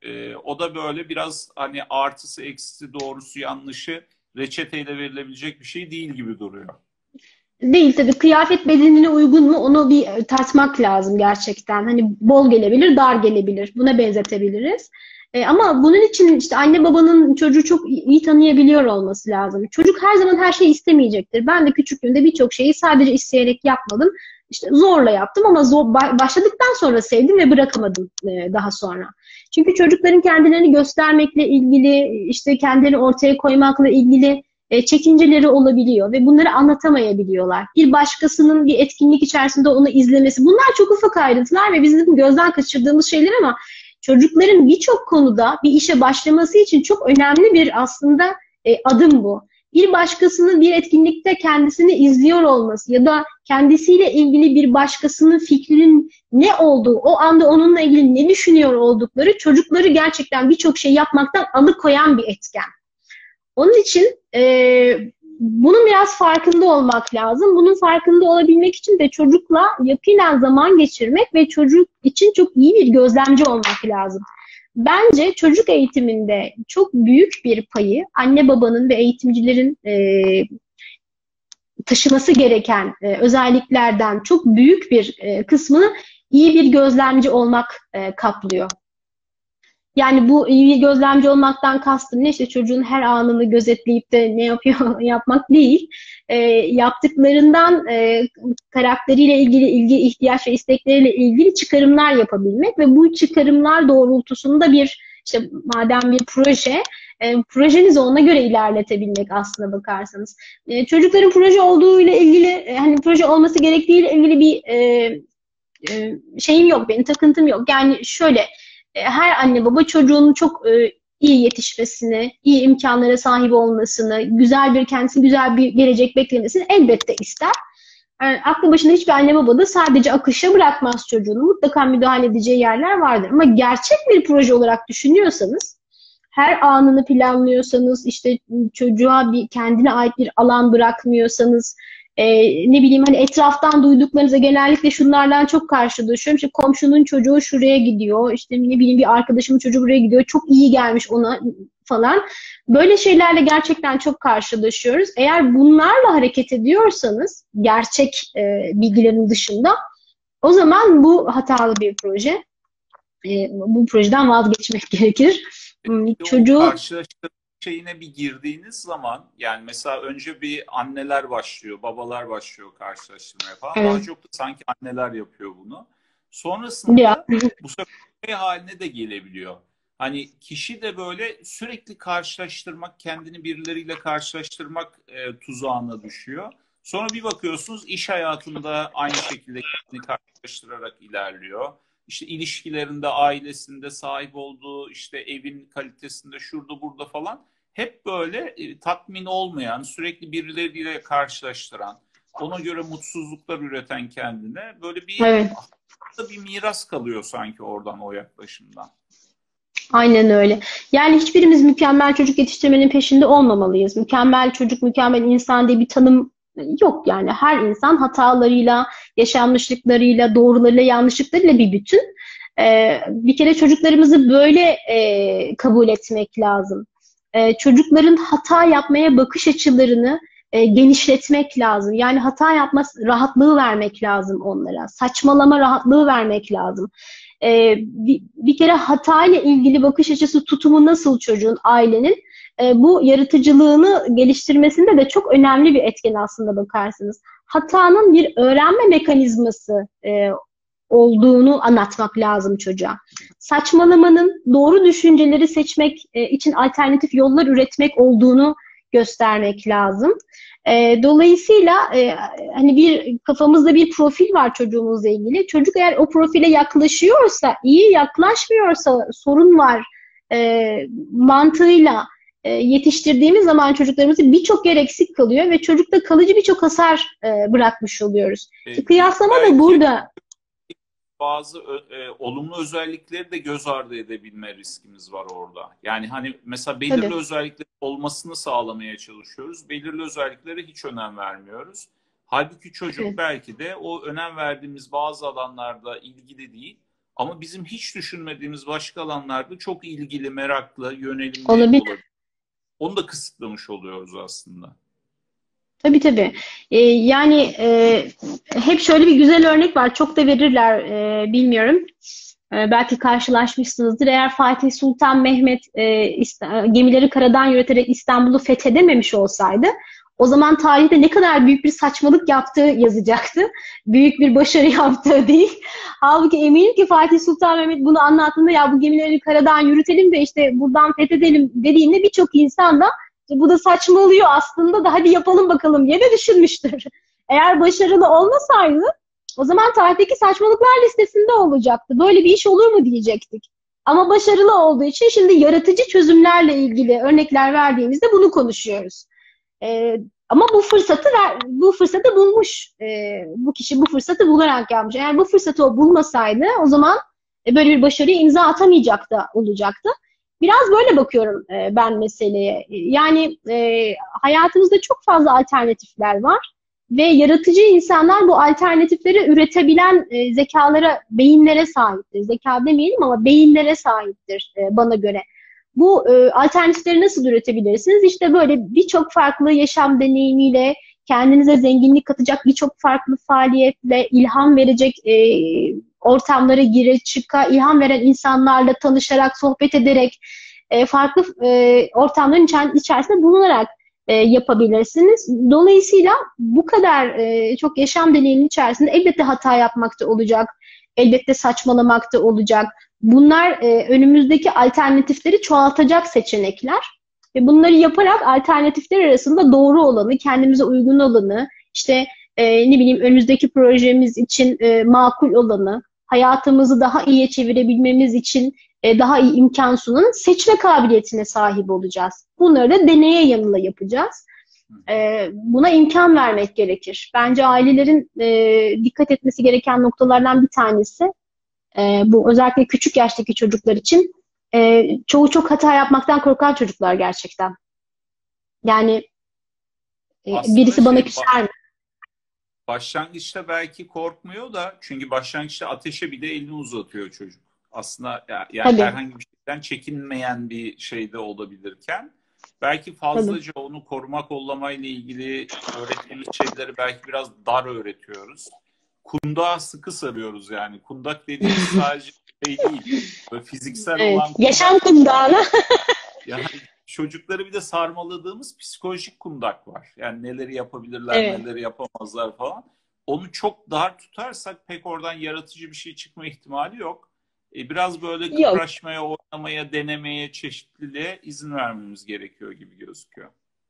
E, o da böyle biraz hani artısı, eksisi, doğrusu, yanlışı reçeteyle verilebilecek bir şey değil gibi duruyor. Değil tabii, kıyafet bedenine uygun mu onu bir e, tartmak lazım gerçekten. Hani bol gelebilir, dar gelebilir. Buna benzetebiliriz. E, ama bunun için işte anne babanın çocuğu çok iyi iyi tanıyabiliyor olması lazım. Çocuk her zaman her şeyi istemeyecektir. Ben de küçüklüğümde birçok şeyi sadece isteyerek yapmadım. İşte zorla yaptım ama zor, ba- başladıktan sonra sevdim ve bırakamadım e, daha sonra. Çünkü çocukların kendilerini göstermekle ilgili, işte kendilerini ortaya koymakla ilgili e, çekinceleri olabiliyor ve bunları anlatamayabiliyorlar. Bir başkasının bir etkinlik içerisinde onu izlemesi, bunlar çok ufak ayrıntılar ve bizim gözden kaçırdığımız şeyler ama çocukların birçok konuda bir işe başlaması için çok önemli bir aslında e, adım bu. Bir başkasının bir etkinlikte kendisini izliyor olması ya da kendisiyle ilgili bir başkasının fikrinin ne olduğu, o anda onunla ilgili ne düşünüyor oldukları çocukları gerçekten birçok şey yapmaktan alıkoyan bir etken. Onun için e, bunun biraz farkında olmak lazım. Bunun farkında olabilmek için de çocukla yakinen zaman geçirmek ve çocuk için çok iyi bir gözlemci olmak lazım. Bence çocuk eğitiminde çok büyük bir payı anne babanın ve eğitimcilerin e, taşıması gereken e, özelliklerden çok büyük bir e, kısmını iyi bir gözlemci olmak e, kaplıyor. Yani bu iyi bir gözlemci olmaktan kastım ne, işte çocuğun her anını gözetleyip de ne yapıyor yapmak değil. E, yaptıklarından e, karakteriyle ilgili, ilgi, ihtiyaç ve istekleriyle ilgili çıkarımlar yapabilmek ve bu çıkarımlar doğrultusunda bir, işte madem bir proje, e, projenizi ona göre ilerletebilmek aslına bakarsanız. E, çocukların proje olduğu ile ilgili, e, hani proje olması gerektiğiyle ilgili bir e, e, şeyim yok, benim takıntım yok. Yani şöyle, e, her anne baba çocuğunun çok e, iyi yetişmesini, iyi imkanlara sahip olmasını, güzel bir kendisi güzel bir gelecek beklemesini elbette ister. Yani aklı başında hiçbir anne baba da sadece akışa bırakmaz çocuğunu. Mutlaka müdahale edeceği yerler vardır. Ama gerçek bir proje olarak düşünüyorsanız, her anını planlıyorsanız, işte çocuğa bir kendine ait bir alan bırakmıyorsanız, e, ne bileyim hani etraftan duyduklarınıza genellikle şunlardan çok karşılaşıyorum. İşte komşunun çocuğu şuraya gidiyor, işte ne bileyim bir arkadaşımın çocuğu buraya gidiyor, çok iyi gelmiş ona falan. Böyle şeylerle gerçekten çok karşılaşıyoruz. Eğer bunlarla hareket ediyorsanız, gerçek e, bilgilerin dışında, o zaman bu hatalı bir proje. E, bu projeden vazgeçmek gerekir. Hmm, O çocuğu karşılaştırma şeyine bir girdiğiniz zaman yani mesela önce bir anneler başlıyor, babalar başlıyor karşılaştırmaya falan. Daha evet, çok da sanki anneler yapıyor bunu. ya, Sonrasında bu sefer şey haline de gelebiliyor. Hani kişi de böyle sürekli karşılaştırmak, kendini birileriyle karşılaştırmak e, tuzağına düşüyor. Sonra bir bakıyorsunuz iş hayatında aynı şekilde kendini karşılaştırarak ilerliyor. İşte ilişkilerinde, ailesinde sahip olduğu işte evin kalitesinde şurada burada falan hep böyle e, tatmin olmayan, sürekli birileriyle karşılaştıran, ona göre mutsuzluklar üreten kendine böyle bir evet. bir miras kalıyor sanki oradan o yaklaşımdan. Aynen öyle. Yani hiçbirimiz mükemmel çocuk yetiştirmenin peşinde olmamalıyız. Mükemmel çocuk, mükemmel insan diye bir tanım yok yani. Her insan hatalarıyla, yaşanmışlıklarıyla, doğrularıyla, yanlışlıklarıyla bir bütün. Ee, bir kere çocuklarımızı böyle e, kabul etmek lazım. Ee, çocukların hata yapmaya bakış açılarını e, genişletmek lazım. Yani hata yapma rahatlığı vermek lazım onlara. Saçmalama rahatlığı vermek lazım. Ee, bir, bir kere hatayla ilgili bakış açısı, tutumu nasıl çocuğun, ailenin, e, bu yaratıcılığını geliştirmesinde de çok önemli bir etken aslında bakarsanız. Hatanın bir öğrenme mekanizması e, olduğunu anlatmak lazım çocuğa. Saçmalamanın doğru düşünceleri seçmek e, için alternatif yollar üretmek olduğunu göstermek lazım. E, dolayısıyla e, hani bir kafamızda bir profil var çocuğumuzla ilgili. Çocuk eğer o profile yaklaşıyorsa, iyi yaklaşmıyorsa sorun var e, mantığıyla e, yetiştirdiğimiz zaman çocuklarımızı birçok yer eksik kalıyor ve çocukta kalıcı birçok hasar e, bırakmış oluyoruz. İşte E, bir kıyaslama da belki burada. bazı e, olumlu özellikleri de göz ardı edebilme riskimiz var orada. Yani hani mesela belirli Tabii, özellikler olmasını sağlamaya çalışıyoruz. Belirli özelliklere hiç önem vermiyoruz. Halbuki çocuk evet, belki de o önem verdiğimiz bazı alanlarda ilgili değil. Ama bizim hiç düşünmediğimiz başka alanlarda çok ilgili, meraklı, yönelimli Olabilir. olabilir. Onu da kısıtlamış oluyoruz aslında. Tabii tabii. Ee, yani e, hep şöyle bir güzel örnek var. Çok da verirler, e, bilmiyorum. E, belki karşılaşmışsınızdır. Eğer Fatih Sultan Mehmet e, İsta- gemileri karadan yürüterek İstanbul'u fethedememiş olsaydı, o zaman tarihte ne kadar büyük bir saçmalık yaptığı yazacaktı. Büyük bir başarı yaptığı değil. Halbuki eminim ki Fatih Sultan Mehmet bunu anlattığında, ya bu gemileri karadan yürütelim de işte buradan fethedelim dediğinde, birçok insan da bu da saçmalıyor aslında da hadi yapalım bakalım diye de düşünmüştür. Eğer başarılı olmasaydı, o zaman tarihteki saçmalıklar listesinde olacaktı. Böyle bir iş olur mu diyecektik. Ama başarılı olduğu için şimdi yaratıcı çözümlerle ilgili örnekler verdiğimizde bunu konuşuyoruz. Ee, ama bu fırsatı ver, bu fırsatı bulmuş. Ee, bu kişi bu fırsatı bularak yapmış. Eğer bu fırsatı o bulmasaydı, o zaman e, böyle bir başarıya imza atamayacak da olacaktı. Biraz böyle bakıyorum e, ben meseleye. Yani e, hayatımızda çok fazla alternatifler var ve yaratıcı insanlar bu alternatifleri üretebilen e, zekalara, beyinlere sahiptir. Zeka demeyelim ama beyinlere sahiptir e, bana göre. Bu e, alternatifleri nasıl üretebilirsiniz? İşte böyle birçok farklı yaşam deneyimiyle, kendinize zenginlik katacak birçok farklı faaliyetle, ilham verecek e, ortamlara gire çıka, ilham veren insanlarla tanışarak, sohbet ederek, e, farklı e, ortamların içerisinde bulunarak e, yapabilirsiniz. Dolayısıyla bu kadar e, çok yaşam deneyiminin içerisinde elbette hata yapmakta olacak, elbette saçmalamakta olacak. Bunlar e, önümüzdeki alternatifleri çoğaltacak seçenekler. Ve bunları yaparak alternatifler arasında doğru olanı, kendimize uygun olanı, işte e, ne bileyim önümüzdeki projemiz için e, makul olanı, hayatımızı daha iyiye çevirebilmemiz için e, daha iyi imkan sunan seçme kabiliyetine sahip olacağız. Bunları da deneye yanıla yapacağız. E, buna imkan vermek gerekir. Bence ailelerin e, dikkat etmesi gereken noktalardan bir tanesi, e, bu özellikle küçük yaştaki çocuklar için, e, çoğu çok hata yapmaktan korkan çocuklar gerçekten. Yani e, Aslında birisi bana şey, küser mi? başlangıçta belki korkmuyor da, çünkü başlangıçta ateşe bir de elini uzatıyor çocuk. Aslında ya, yani Tabii, herhangi bir şeyden çekinmeyen bir şey de olabilirken, belki tabii. fazlaca onu koruma kollama ile ilgili öğrettiğimiz şeyleri belki biraz dar öğretiyoruz. Kundağa sıkı sarıyoruz yani. Kundak dediğimiz sadece şey değil. Böyle fiziksel Evet. olan Yaşam kundak değil. kundağına. Yani çocukları bir de sarmaladığımız psikolojik kundak var. Yani neleri yapabilirler, Evet. neleri yapamazlar falan. Onu çok dar tutarsak pek oradan yaratıcı bir şey çıkma ihtimali yok. E, biraz böyle Yok. kıpraşmaya, oynamaya, denemeye, çeşitliliğe izin vermemiz gerekiyor gibi gözüküyor.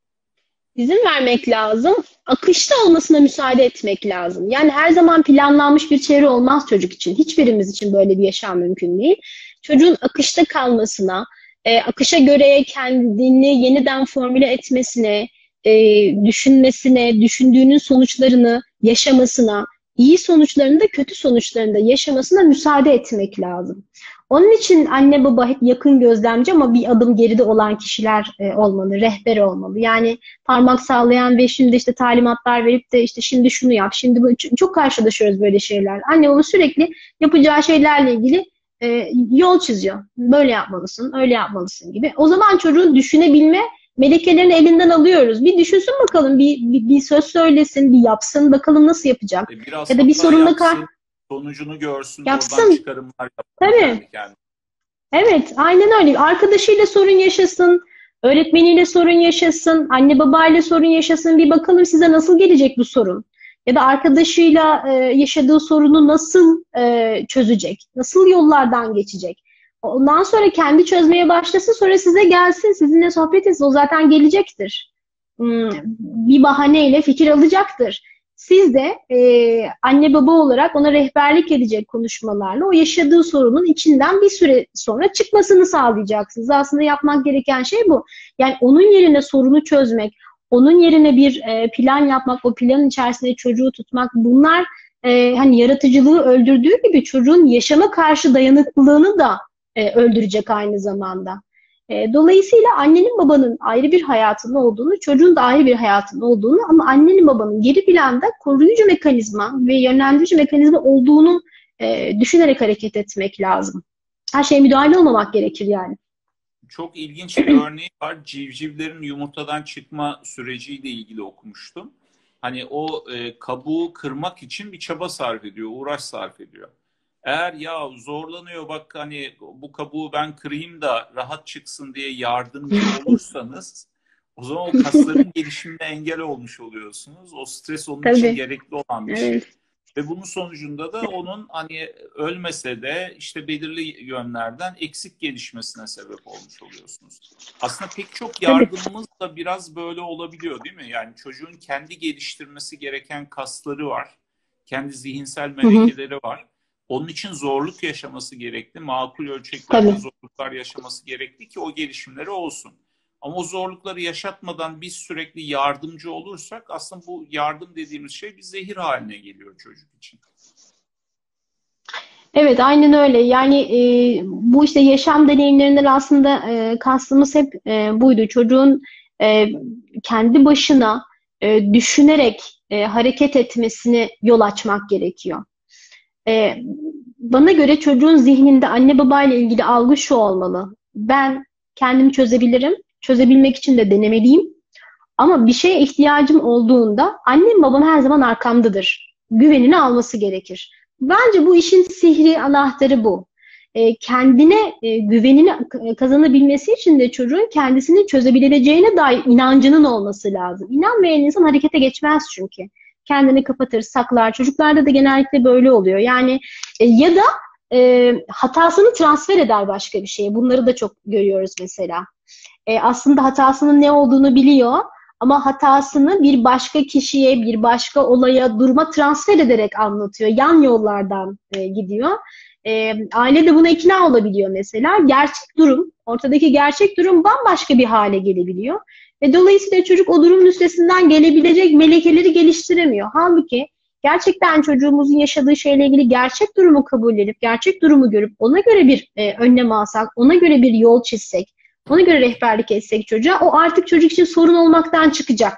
İzin vermek lazım. Akışta olmasına müsaade etmek lazım. Yani her zaman planlanmış bir çevre olmaz çocuk için. Hiçbirimiz için böyle bir yaşam mümkün değil. Çocuğun akışta kalmasına, e, akışa göre kendini yeniden formüle etmesine, e, düşünmesine, düşündüğünün sonuçlarını yaşamasına, iyi sonuçlarını da kötü sonuçlarını da yaşamasına müsaade etmek lazım. Onun için anne baba hep yakın gözlemci ama bir adım geride olan kişiler e, olmalı, rehber olmalı. Yani parmak sallayan ve şimdi işte talimatlar verip de işte şimdi şunu yap, şimdi bu, çok karşılaşıyoruz böyle şeyler. Anne baba sürekli yapacağı şeylerle ilgili e, yol çiziyor. Böyle yapmalısın, öyle yapmalısın gibi. O zaman çocuğun düşünebilme melekelerini elinden alıyoruz. Bir düşünsün bakalım, bir, bir, bir söz söylesin, bir yapsın, bakalım nasıl yapacak. E, biraz Ya da bir hata sorunla kar yapsın, sonucunu görsün, oradan yapsın. çıkarımlar yapsın Tabii. kendi kendine. Evet, aynen öyle. Arkadaşıyla sorun yaşasın, öğretmeniyle sorun yaşasın, anne babayla sorun yaşasın. Bir bakalım size nasıl gelecek bu sorun. Ya da arkadaşıyla e, yaşadığı sorunu nasıl e, çözecek, nasıl yollardan geçecek. Ondan sonra kendi çözmeye başlasın, sonra size gelsin, sizinle sohbet etsin. O zaten gelecektir. Hmm, bir bahaneyle fikir alacaktır. Siz de e, anne baba olarak ona rehberlik edecek konuşmalarla o yaşadığı sorunun içinden bir süre sonra çıkmasını sağlayacaksınız. Aslında yapmak gereken şey bu. Yani onun yerine sorunu çözmek, onun yerine bir e, plan yapmak, o planın içerisinde çocuğu tutmak, bunlar e, hani yaratıcılığı öldürdüğü gibi çocuğun yaşama karşı dayanıklılığını da e, öldürecek aynı zamanda. E, dolayısıyla annenin babanın ayrı bir hayatının olduğunu, çocuğun da ayrı bir hayatının olduğunu, ama annenin babanın geri planda koruyucu mekanizma ve yönlendirici mekanizma olduğunu e, düşünerek hareket etmek lazım. Her şeye müdahale olmamak gerekir yani. Çok ilginç bir örneği var. Civcivlerin yumurtadan çıkma süreciyle ilgili okumuştum. Hani o e, kabuğu kırmak için bir çaba sarf ediyor, uğraş sarf ediyor. Eğer ya zorlanıyor bak hani bu kabuğu ben kırayım da rahat çıksın diye yardımcı olursanız o zaman o kasların gelişimine engel olmuş oluyorsunuz. O stres onun için Tabii. gerekli olan bir şey. Evet. Ve bunun sonucunda da onun hani ölmese de işte belirli yönlerden eksik gelişmesine sebep olmuş oluyorsunuz. Aslında pek çok Tabii. yardımımız da biraz böyle olabiliyor değil mi? Yani çocuğun kendi geliştirmesi gereken kasları var. Kendi zihinsel Hı hı. melekeleri var. Onun için zorluk yaşaması gerekli. Makul ölçeklerde Tabii. zorluklar yaşaması gerekli ki o gelişimleri olsun. Ama o zorlukları yaşatmadan biz sürekli yardımcı olursak aslında bu yardım dediğimiz şey bir zehir haline geliyor çocuk için. Evet, aynen öyle. Yani e, bu işte yaşam deneyimlerinden aslında e, kastımız hep e, buydu. Çocuğun e, kendi başına e, düşünerek e, hareket etmesini yol açmak gerekiyor. E, Bana göre çocuğun zihninde anne babayla ilgili algı şu olmalı. Ben kendimi çözebilirim. Çözebilmek için de denemeliyim. Ama bir şeye ihtiyacım olduğunda annem babam her zaman arkamdadır. Güvenini alması gerekir. Bence bu işin sihri anahtarı bu. E, kendine e, güvenini kazanabilmesi için de çocuğun kendisini çözebileceğine dair inancının olması lazım. İnanmayan insan harekete geçmez çünkü. Kendini kapatır, saklar. Çocuklarda da genellikle böyle oluyor. Yani e, ya da e, hatasını transfer eder başka bir şeye. Bunları da çok görüyoruz mesela. E, aslında hatasının ne olduğunu biliyor ama hatasını bir başka kişiye, bir başka olaya, duruma transfer ederek anlatıyor. Yan yollardan e, gidiyor. E, aile de buna ikna olabiliyor mesela. Gerçek durum, ortadaki gerçek durum bambaşka bir hale gelebiliyor. Ve dolayısıyla çocuk o durumun üstesinden gelebilecek melekeleri geliştiremiyor. Halbuki gerçekten çocuğumuzun yaşadığı şeyle ilgili gerçek durumu kabul edip, gerçek durumu görüp ona göre bir e, önlem alsak, ona göre bir yol çizsek, ona göre rehberlik etsek çocuğa, o artık çocuk için sorun olmaktan çıkacak.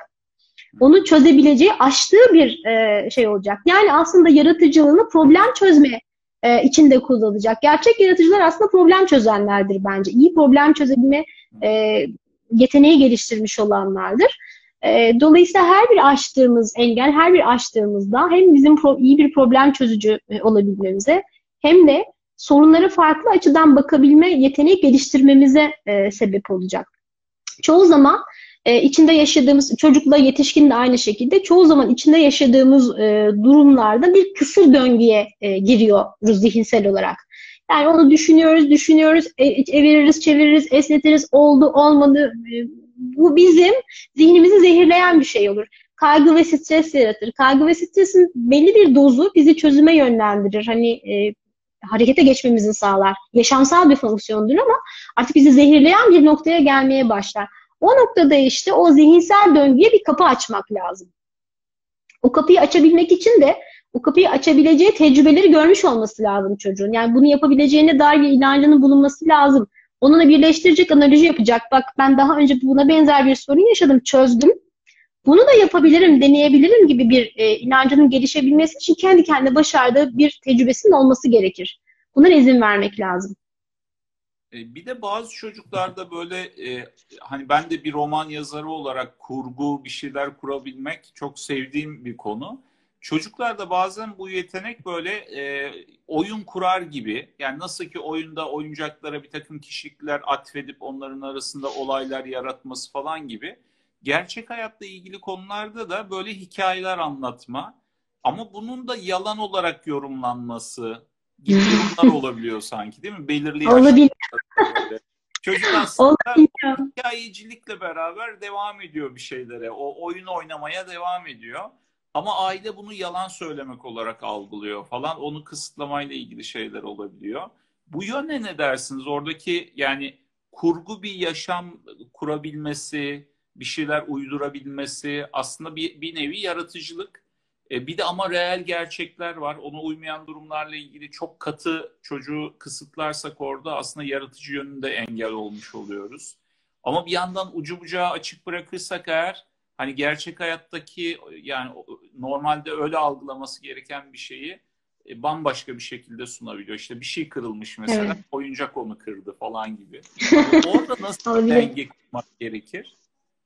Onu çözebileceği, aştığı bir e, şey olacak. Yani aslında yaratıcılığını problem çözme e, içinde kullanacak. Gerçek yaratıcılar aslında problem çözenlerdir bence. İyi problem çözebilme e, yeteneği geliştirmiş olanlardır. E, dolayısıyla her bir aştığımız engel, her bir aştığımızda hem bizim pro- iyi bir problem çözücü e, olabilmemize hem de sorunlara farklı açıdan bakabilme yeteneği geliştirmemize e, sebep olacak. Çoğu zaman e, içinde yaşadığımız, çocukla yetişkin de aynı şekilde, çoğu zaman içinde yaşadığımız e, durumlarda bir kısır döngüye e, giriyoruz zihinsel olarak. Yani onu düşünüyoruz, düşünüyoruz, e, eviririz, çeviririz, esnetiriz, oldu, olmadı. E, bu bizim zihnimizi zehirleyen bir şey olur. Kaygı ve stres yaratır. Kaygı ve stresin belli bir dozu bizi çözüme yönlendirir. Hani e, harekete geçmemizi sağlar. Yaşamsal bir fonksiyondur ama artık bizi zehirleyen bir noktaya gelmeye başlar. O noktada işte o zihinsel döngüye bir kapı açmak lazım. O kapıyı açabilmek için de o kapıyı açabileceği tecrübeleri görmüş olması lazım çocuğun. Yani bunu yapabileceğine dair bir inancının bulunması lazım. Onunla birleştirecek, analoji yapacak. Bak ben daha önce buna benzer bir sorun yaşadım, çözdüm. Bunu da yapabilirim, deneyebilirim gibi bir e, inancının gelişebilmesi için kendi kendine başardığı bir tecrübesinin olması gerekir. Buna izin vermek lazım. E, Bir de bazı çocuklarda böyle e, hani ben de bir roman yazarı olarak kurgu bir şeyler kurabilmek çok sevdiğim bir konu. Çocuklarda bazen bu yetenek böyle e, oyun kurar gibi. Yani nasıl ki oyunda oyuncaklara bir takım kişilikler atfedip onların arasında olaylar yaratması falan gibi. Gerçek hayatla ilgili konularda da böyle hikayeler anlatma. Ama bunun da yalan olarak yorumlanması gibi durumlar olabiliyor sanki değil mi? Belirli Olabilir. yaşlarda böyle. Çocuk aslında Olabilir. hikayecilikle beraber devam ediyor bir şeylere. O oyun oynamaya devam ediyor. Ama aile bunu yalan söylemek olarak algılıyor falan. Onu kısıtlamayla ilgili şeyler olabiliyor. Bu yöne ne dersiniz? Oradaki yani kurgu bir yaşam kurabilmesi, bir şeyler uydurabilmesi aslında bir, bir nevi yaratıcılık. E, bir de ama reel gerçekler var. Ona uymayan durumlarla ilgili çok katı çocuğu kısıtlarsak orada aslında yaratıcı yönünde engel olmuş oluyoruz. Ama bir yandan ucu bucağı açık bırakırsak eğer hani gerçek hayattaki yani normalde öyle algılaması gereken bir şeyi e, bambaşka bir şekilde sunabiliyor. İşte bir şey kırılmış mesela, Evet. oyuncak onu kırdı falan gibi. Orada nasıl bir Olabilir. denge kurmak gerekir?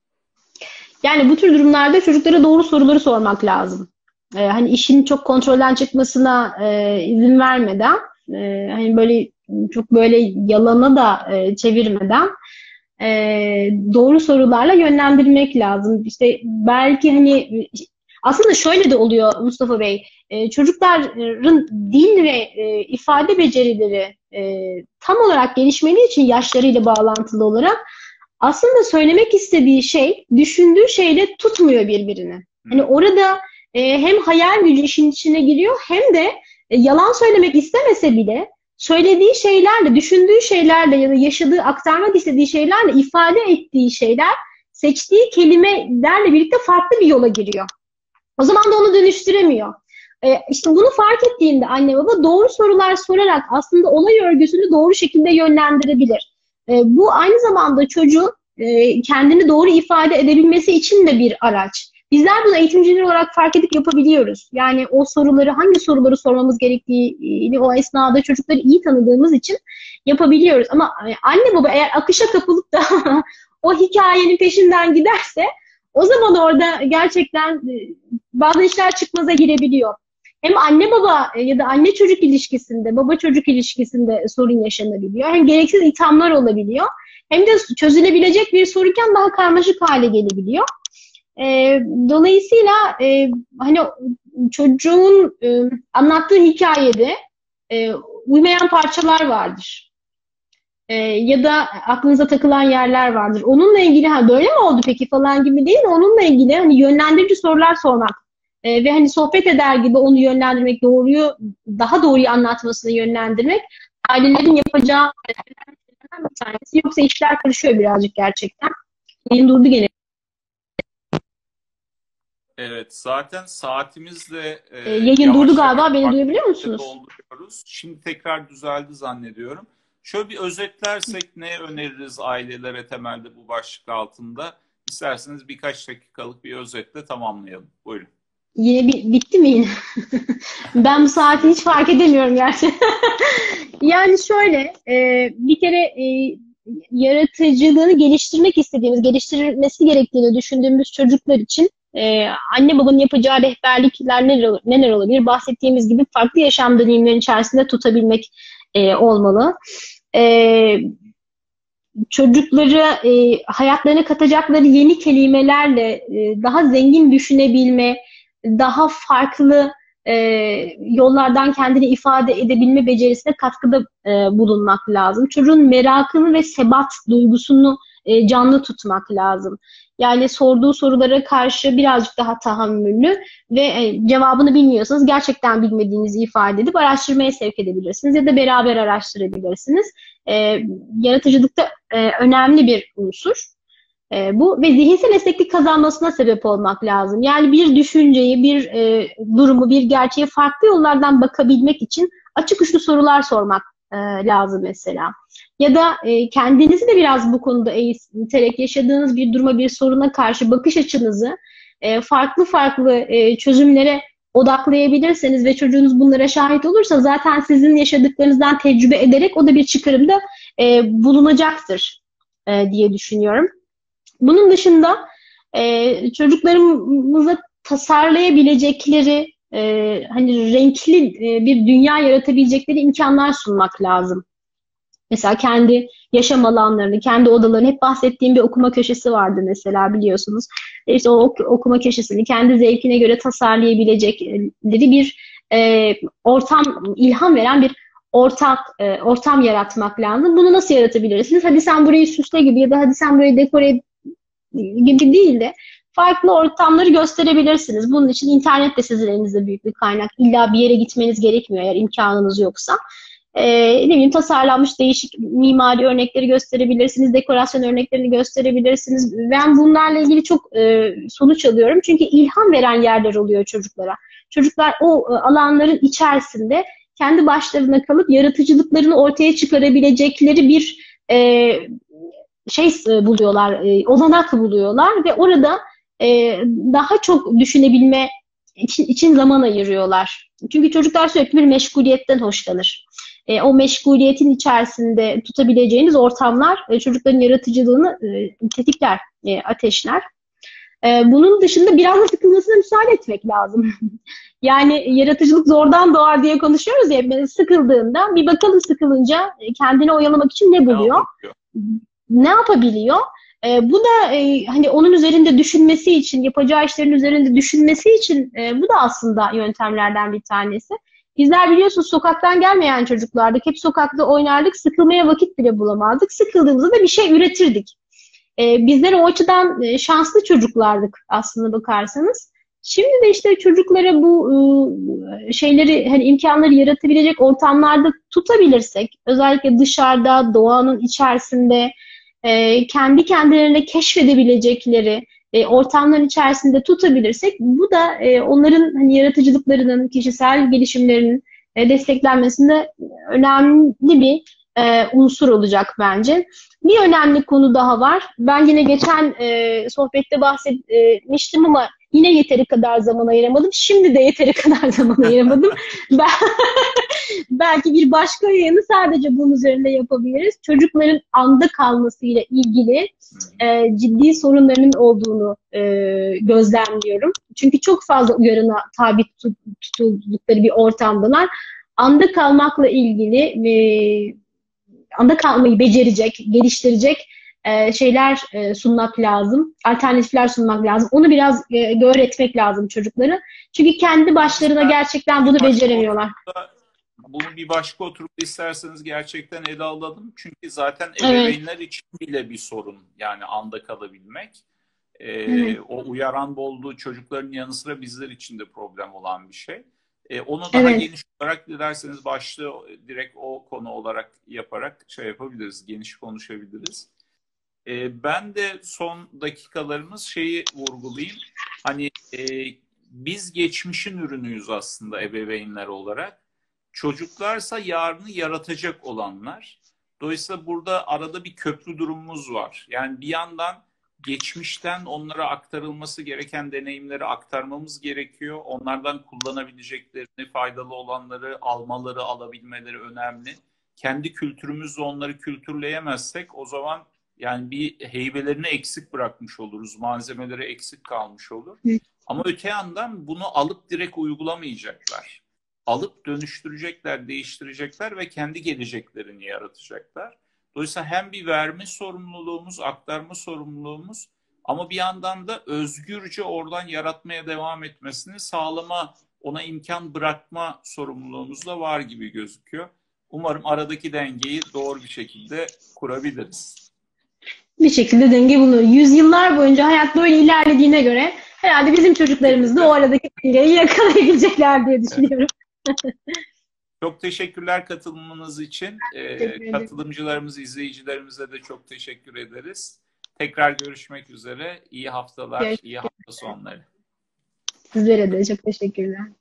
Yani bu tür durumlarda çocuklara doğru soruları sormak lazım. Ee, hani işin çok kontrolden çıkmasına e, izin vermeden, e, hani böyle çok böyle yalana da e, çevirmeden e, doğru sorularla yönlendirmek lazım. İşte belki hani aslında şöyle de oluyor Mustafa Bey. E, çocukların dil ve e, ifade becerileri e, tam olarak gelişmediği için yaşlarıyla bağlantılı olarak aslında söylemek istediği şey düşündüğü şeyle tutmuyor birbirini. Hani Hmm. orada e, hem hayal gücü işin içine giriyor hem de e, yalan söylemek istemese bile söylediği şeylerle, düşündüğü şeylerle ya da yaşadığı, aktarmak istediği şeylerle ifade ettiği şeyler seçtiği kelimelerle birlikte farklı bir yola giriyor. O zaman da onu dönüştüremiyor. E, işte bunu fark ettiğinde anne baba doğru sorular sorarak aslında olay örgüsünü doğru şekilde yönlendirebilir. E, bu aynı zamanda çocuğun e, kendini doğru ifade edebilmesi için de bir araç. Bizler bunu eğitimciler olarak fark edip yapabiliyoruz. Yani o soruları, hangi soruları sormamız gerektiğini o esnada çocukları iyi tanıdığımız için yapabiliyoruz. Ama e, anne baba eğer akışa kapılıp da o hikayenin peşinden giderse o zaman orada gerçekten e, bazı işler çıkmaza girebiliyor. Hem anne baba e, ya da anne çocuk ilişkisinde, baba çocuk ilişkisinde sorun yaşanabiliyor. Hem gereksiz ithamlar olabiliyor. Hem de çözülebilecek bir sorunken daha karmaşık hale gelebiliyor. E, dolayısıyla e, hani çocuğun e, anlattığı hikayede e, uymayan parçalar vardır. E, ya da aklınıza takılan yerler vardır. Onunla ilgili ha böyle mi oldu peki falan gibi değil de onunla ilgili hani yönlendirici sorular sormak e, ve hani sohbet eder gibi onu yönlendirmek, doğruyu daha doğruyu anlatmasını yönlendirmek ailelerin yapacağı bir tanesi. Yoksa işler karışıyor birazcık gerçekten. Yayın durdu gene. Evet, zaten saatimiz de e, E, yayın durdu yavaş yavaş galiba. Beni duyabiliyor vaktimizi musunuz? dolduruyoruz. Şimdi tekrar düzeldi zannediyorum. Şöyle bir özetlersek ne öneririz ailelere temelde bu başlık altında? İsterseniz birkaç dakikalık bir özetle tamamlayalım. Buyurun. Yine bi- bitti mi yine? Ben bu Evet, saati hiç süremiz fark doldu. edemiyorum gerçekten. Yani şöyle, e, bir kere e, yaratıcılığını geliştirmek istediğimiz, geliştirilmesi gerektiğini düşündüğümüz çocuklar için e, anne babanın yapacağı rehberlikler neler, neler olabilir? Bahsettiğimiz gibi farklı yaşam deneyimlerinin içerisinde tutabilmek e, olmalı. E, Çocukları e, hayatlarına katacakları yeni kelimelerle e, daha zengin düşünebilme, daha farklı e, yollardan kendini ifade edebilme becerisine katkıda e, bulunmak lazım. Çocuğun merakını ve sebat duygusunu e, canlı tutmak lazım. Yani sorduğu sorulara karşı birazcık daha tahammüllü ve e, cevabını bilmiyorsanız gerçekten bilmediğinizi ifade edip araştırmaya sevk edebilirsiniz ya da beraber araştırabilirsiniz. E, Yaratıcılıkta e, önemli bir unsur. E, bu ve zihinsel esneklik kazanmasına sebep olmak lazım. Yani bir düşünceyi, bir e, durumu, bir gerçeğe farklı yollardan bakabilmek için açık uçlu sorular sormak e, lazım mesela. Ya da e, kendinizi de biraz bu konuda eğiterek yaşadığınız bir duruma, bir soruna karşı bakış açınızı e, farklı farklı e, çözümlere odaklayabilirseniz ve çocuğunuz bunlara şahit olursa zaten sizin yaşadıklarınızdan tecrübe ederek o da bir çıkarımda e, bulunacaktır e, diye düşünüyorum. Bunun dışında e, çocuklarımıza tasarlayabilecekleri e, hani renkli e, bir dünya yaratabilecekleri imkanlar sunmak lazım. Mesela kendi yaşam alanlarını, kendi odalarını hep bahsettiğim bir okuma köşesi vardı mesela biliyorsunuz. E, İşte o ok- okuma köşesini kendi zevkine göre tasarlayabilecekleri bir e, ortam, ilham veren bir ortak e, ortam yaratmak lazım. Bunu nasıl yaratabilirsiniz? Hadi sen burayı süsle gibi ya da hadi sen burayı dekore et gibi değil de farklı ortamları gösterebilirsiniz. Bunun için internet de sizin elinizde büyük bir kaynak. İlla bir yere gitmeniz gerekmiyor eğer imkanınız yoksa. Ee, ne bileyim tasarlanmış değişik mimari örnekleri gösterebilirsiniz, dekorasyon örneklerini gösterebilirsiniz. Ben bunlarla ilgili çok e, sonuç alıyorum. Çünkü ilham veren yerler oluyor çocuklara. Çocuklar o e, alanların içerisinde kendi başlarına kalıp yaratıcılıklarını ortaya çıkarabilecekleri bir e, şey e, buluyorlar, e, olanak buluyorlar ve orada e, daha çok düşünebilme için, için zaman ayırıyorlar. Çünkü çocuklar sürekli bir meşguliyetten hoşlanır. E, o meşguliyetin içerisinde tutabileceğiniz ortamlar e, çocukların yaratıcılığını e, tetikler, e, ateşler. E, bunun dışında biraz da sıkılmasına müsaade etmek lazım. Yani yaratıcılık zordan doğar diye konuşuyoruz ya, ben sıkıldığında bir bakalım, sıkılınca e, kendini oyalamak için ne Ne buluyor, yapabiliyor? ne yapabiliyor. E, bu da e, hani onun üzerinde düşünmesi için, yapacağı işlerin üzerinde düşünmesi için e, bu da aslında yöntemlerden bir tanesi. Bizler biliyorsunuz sokaktan gelmeyen çocuklardık. Hep sokakta oynardık, sıkılmaya vakit bile bulamazdık. Sıkıldığımızda da bir şey üretirdik. E, bizler o açıdan e, şanslı çocuklardık aslında bakarsanız. Şimdi de işte çocuklara bu e, şeyleri, hani imkanları yaratabilecek ortamlarda tutabilirsek, özellikle dışarıda, doğanın içerisinde e, kendi kendilerine keşfedebilecekleri e, ortamların içerisinde tutabilirsek, bu da e, onların hani yaratıcılıklarının, kişisel gelişimlerinin e, desteklenmesinde önemli bir e, unsur olacak bence. Bir önemli konu daha var. Ben yine geçen e, sohbette bahsetmiştim ama yine yeteri kadar zaman ayıramadım. Şimdi de yeteri kadar zaman ayıramadım. Ben, belki bir başka yayını sadece bunun üzerinde yapabiliriz. Çocukların anda kalmasıyla ilgili e, ciddi sorunlarının olduğunu e, gözlemliyorum. Çünkü çok fazla uyarına tabi tutuldukları bir ortamdalar. Anda kalmakla ilgili e, anda kalmayı becerecek, geliştirecek e, şeyler e, sunmak lazım. Alternatifler sunmak lazım. Onu biraz e, öğretmek lazım çocuklara. Çünkü kendi başlarına Ben gerçekten bir bunu başka beceremiyorlar. oturumda bunu bir başka oturumda isterseniz gerçekten ele alalım. Çünkü zaten Evet, ebeveynler için bile bir sorun yani anda kalabilmek. Ee, evet, o uyaran bolluğu çocukların yanı sıra bizler için de problem olan bir şey. Ee, onu daha evet. geniş olarak dilerseniz başlığı direkt o konu olarak yaparak şey yapabiliriz, geniş konuşabiliriz. Ee, ben de son dakikalarımız şeyi vurgulayayım. Hani e, biz geçmişin ürünüyüz aslında ebeveynler olarak. Çocuklarsa yarını yaratacak olanlar. Dolayısıyla burada arada bir köprü durumumuz var. Yani bir yandan geçmişten onlara aktarılması gereken deneyimleri aktarmamız gerekiyor. Onlardan kullanabileceklerini, faydalı olanları almaları, alabilmeleri önemli. Kendi kültürümüzle onları kültürleyemezsek o zaman yani bir heybelerini eksik bırakmış oluruz, malzemeleri eksik kalmış olur. Ama öte yandan bunu alıp direkt uygulamayacaklar. Alıp dönüştürecekler, değiştirecekler ve kendi geleceklerini yaratacaklar. Dolayısıyla hem bir verme sorumluluğumuz, aktarma sorumluluğumuz ama bir yandan da özgürce oradan yaratmaya devam etmesini sağlama, ona imkan bırakma sorumluluğumuz da var gibi gözüküyor. Umarım aradaki dengeyi doğru bir şekilde kurabiliriz. Bir şekilde denge bulunur. Yüzyıllar boyunca hayat böyle ilerlediğine göre herhalde bizim Bir çocuklarımız da o şekilde. aradaki dengeyi yakalayabilecekler diye düşünüyorum. Çok teşekkürler katılımınız için. Teşekkür Ee, ederim. katılımcılarımız, izleyicilerimize de çok teşekkür ederiz. Tekrar görüşmek üzere. İyi haftalar, iyi Görüşmek hafta sonları. üzere. Sizlere de çok teşekkürler.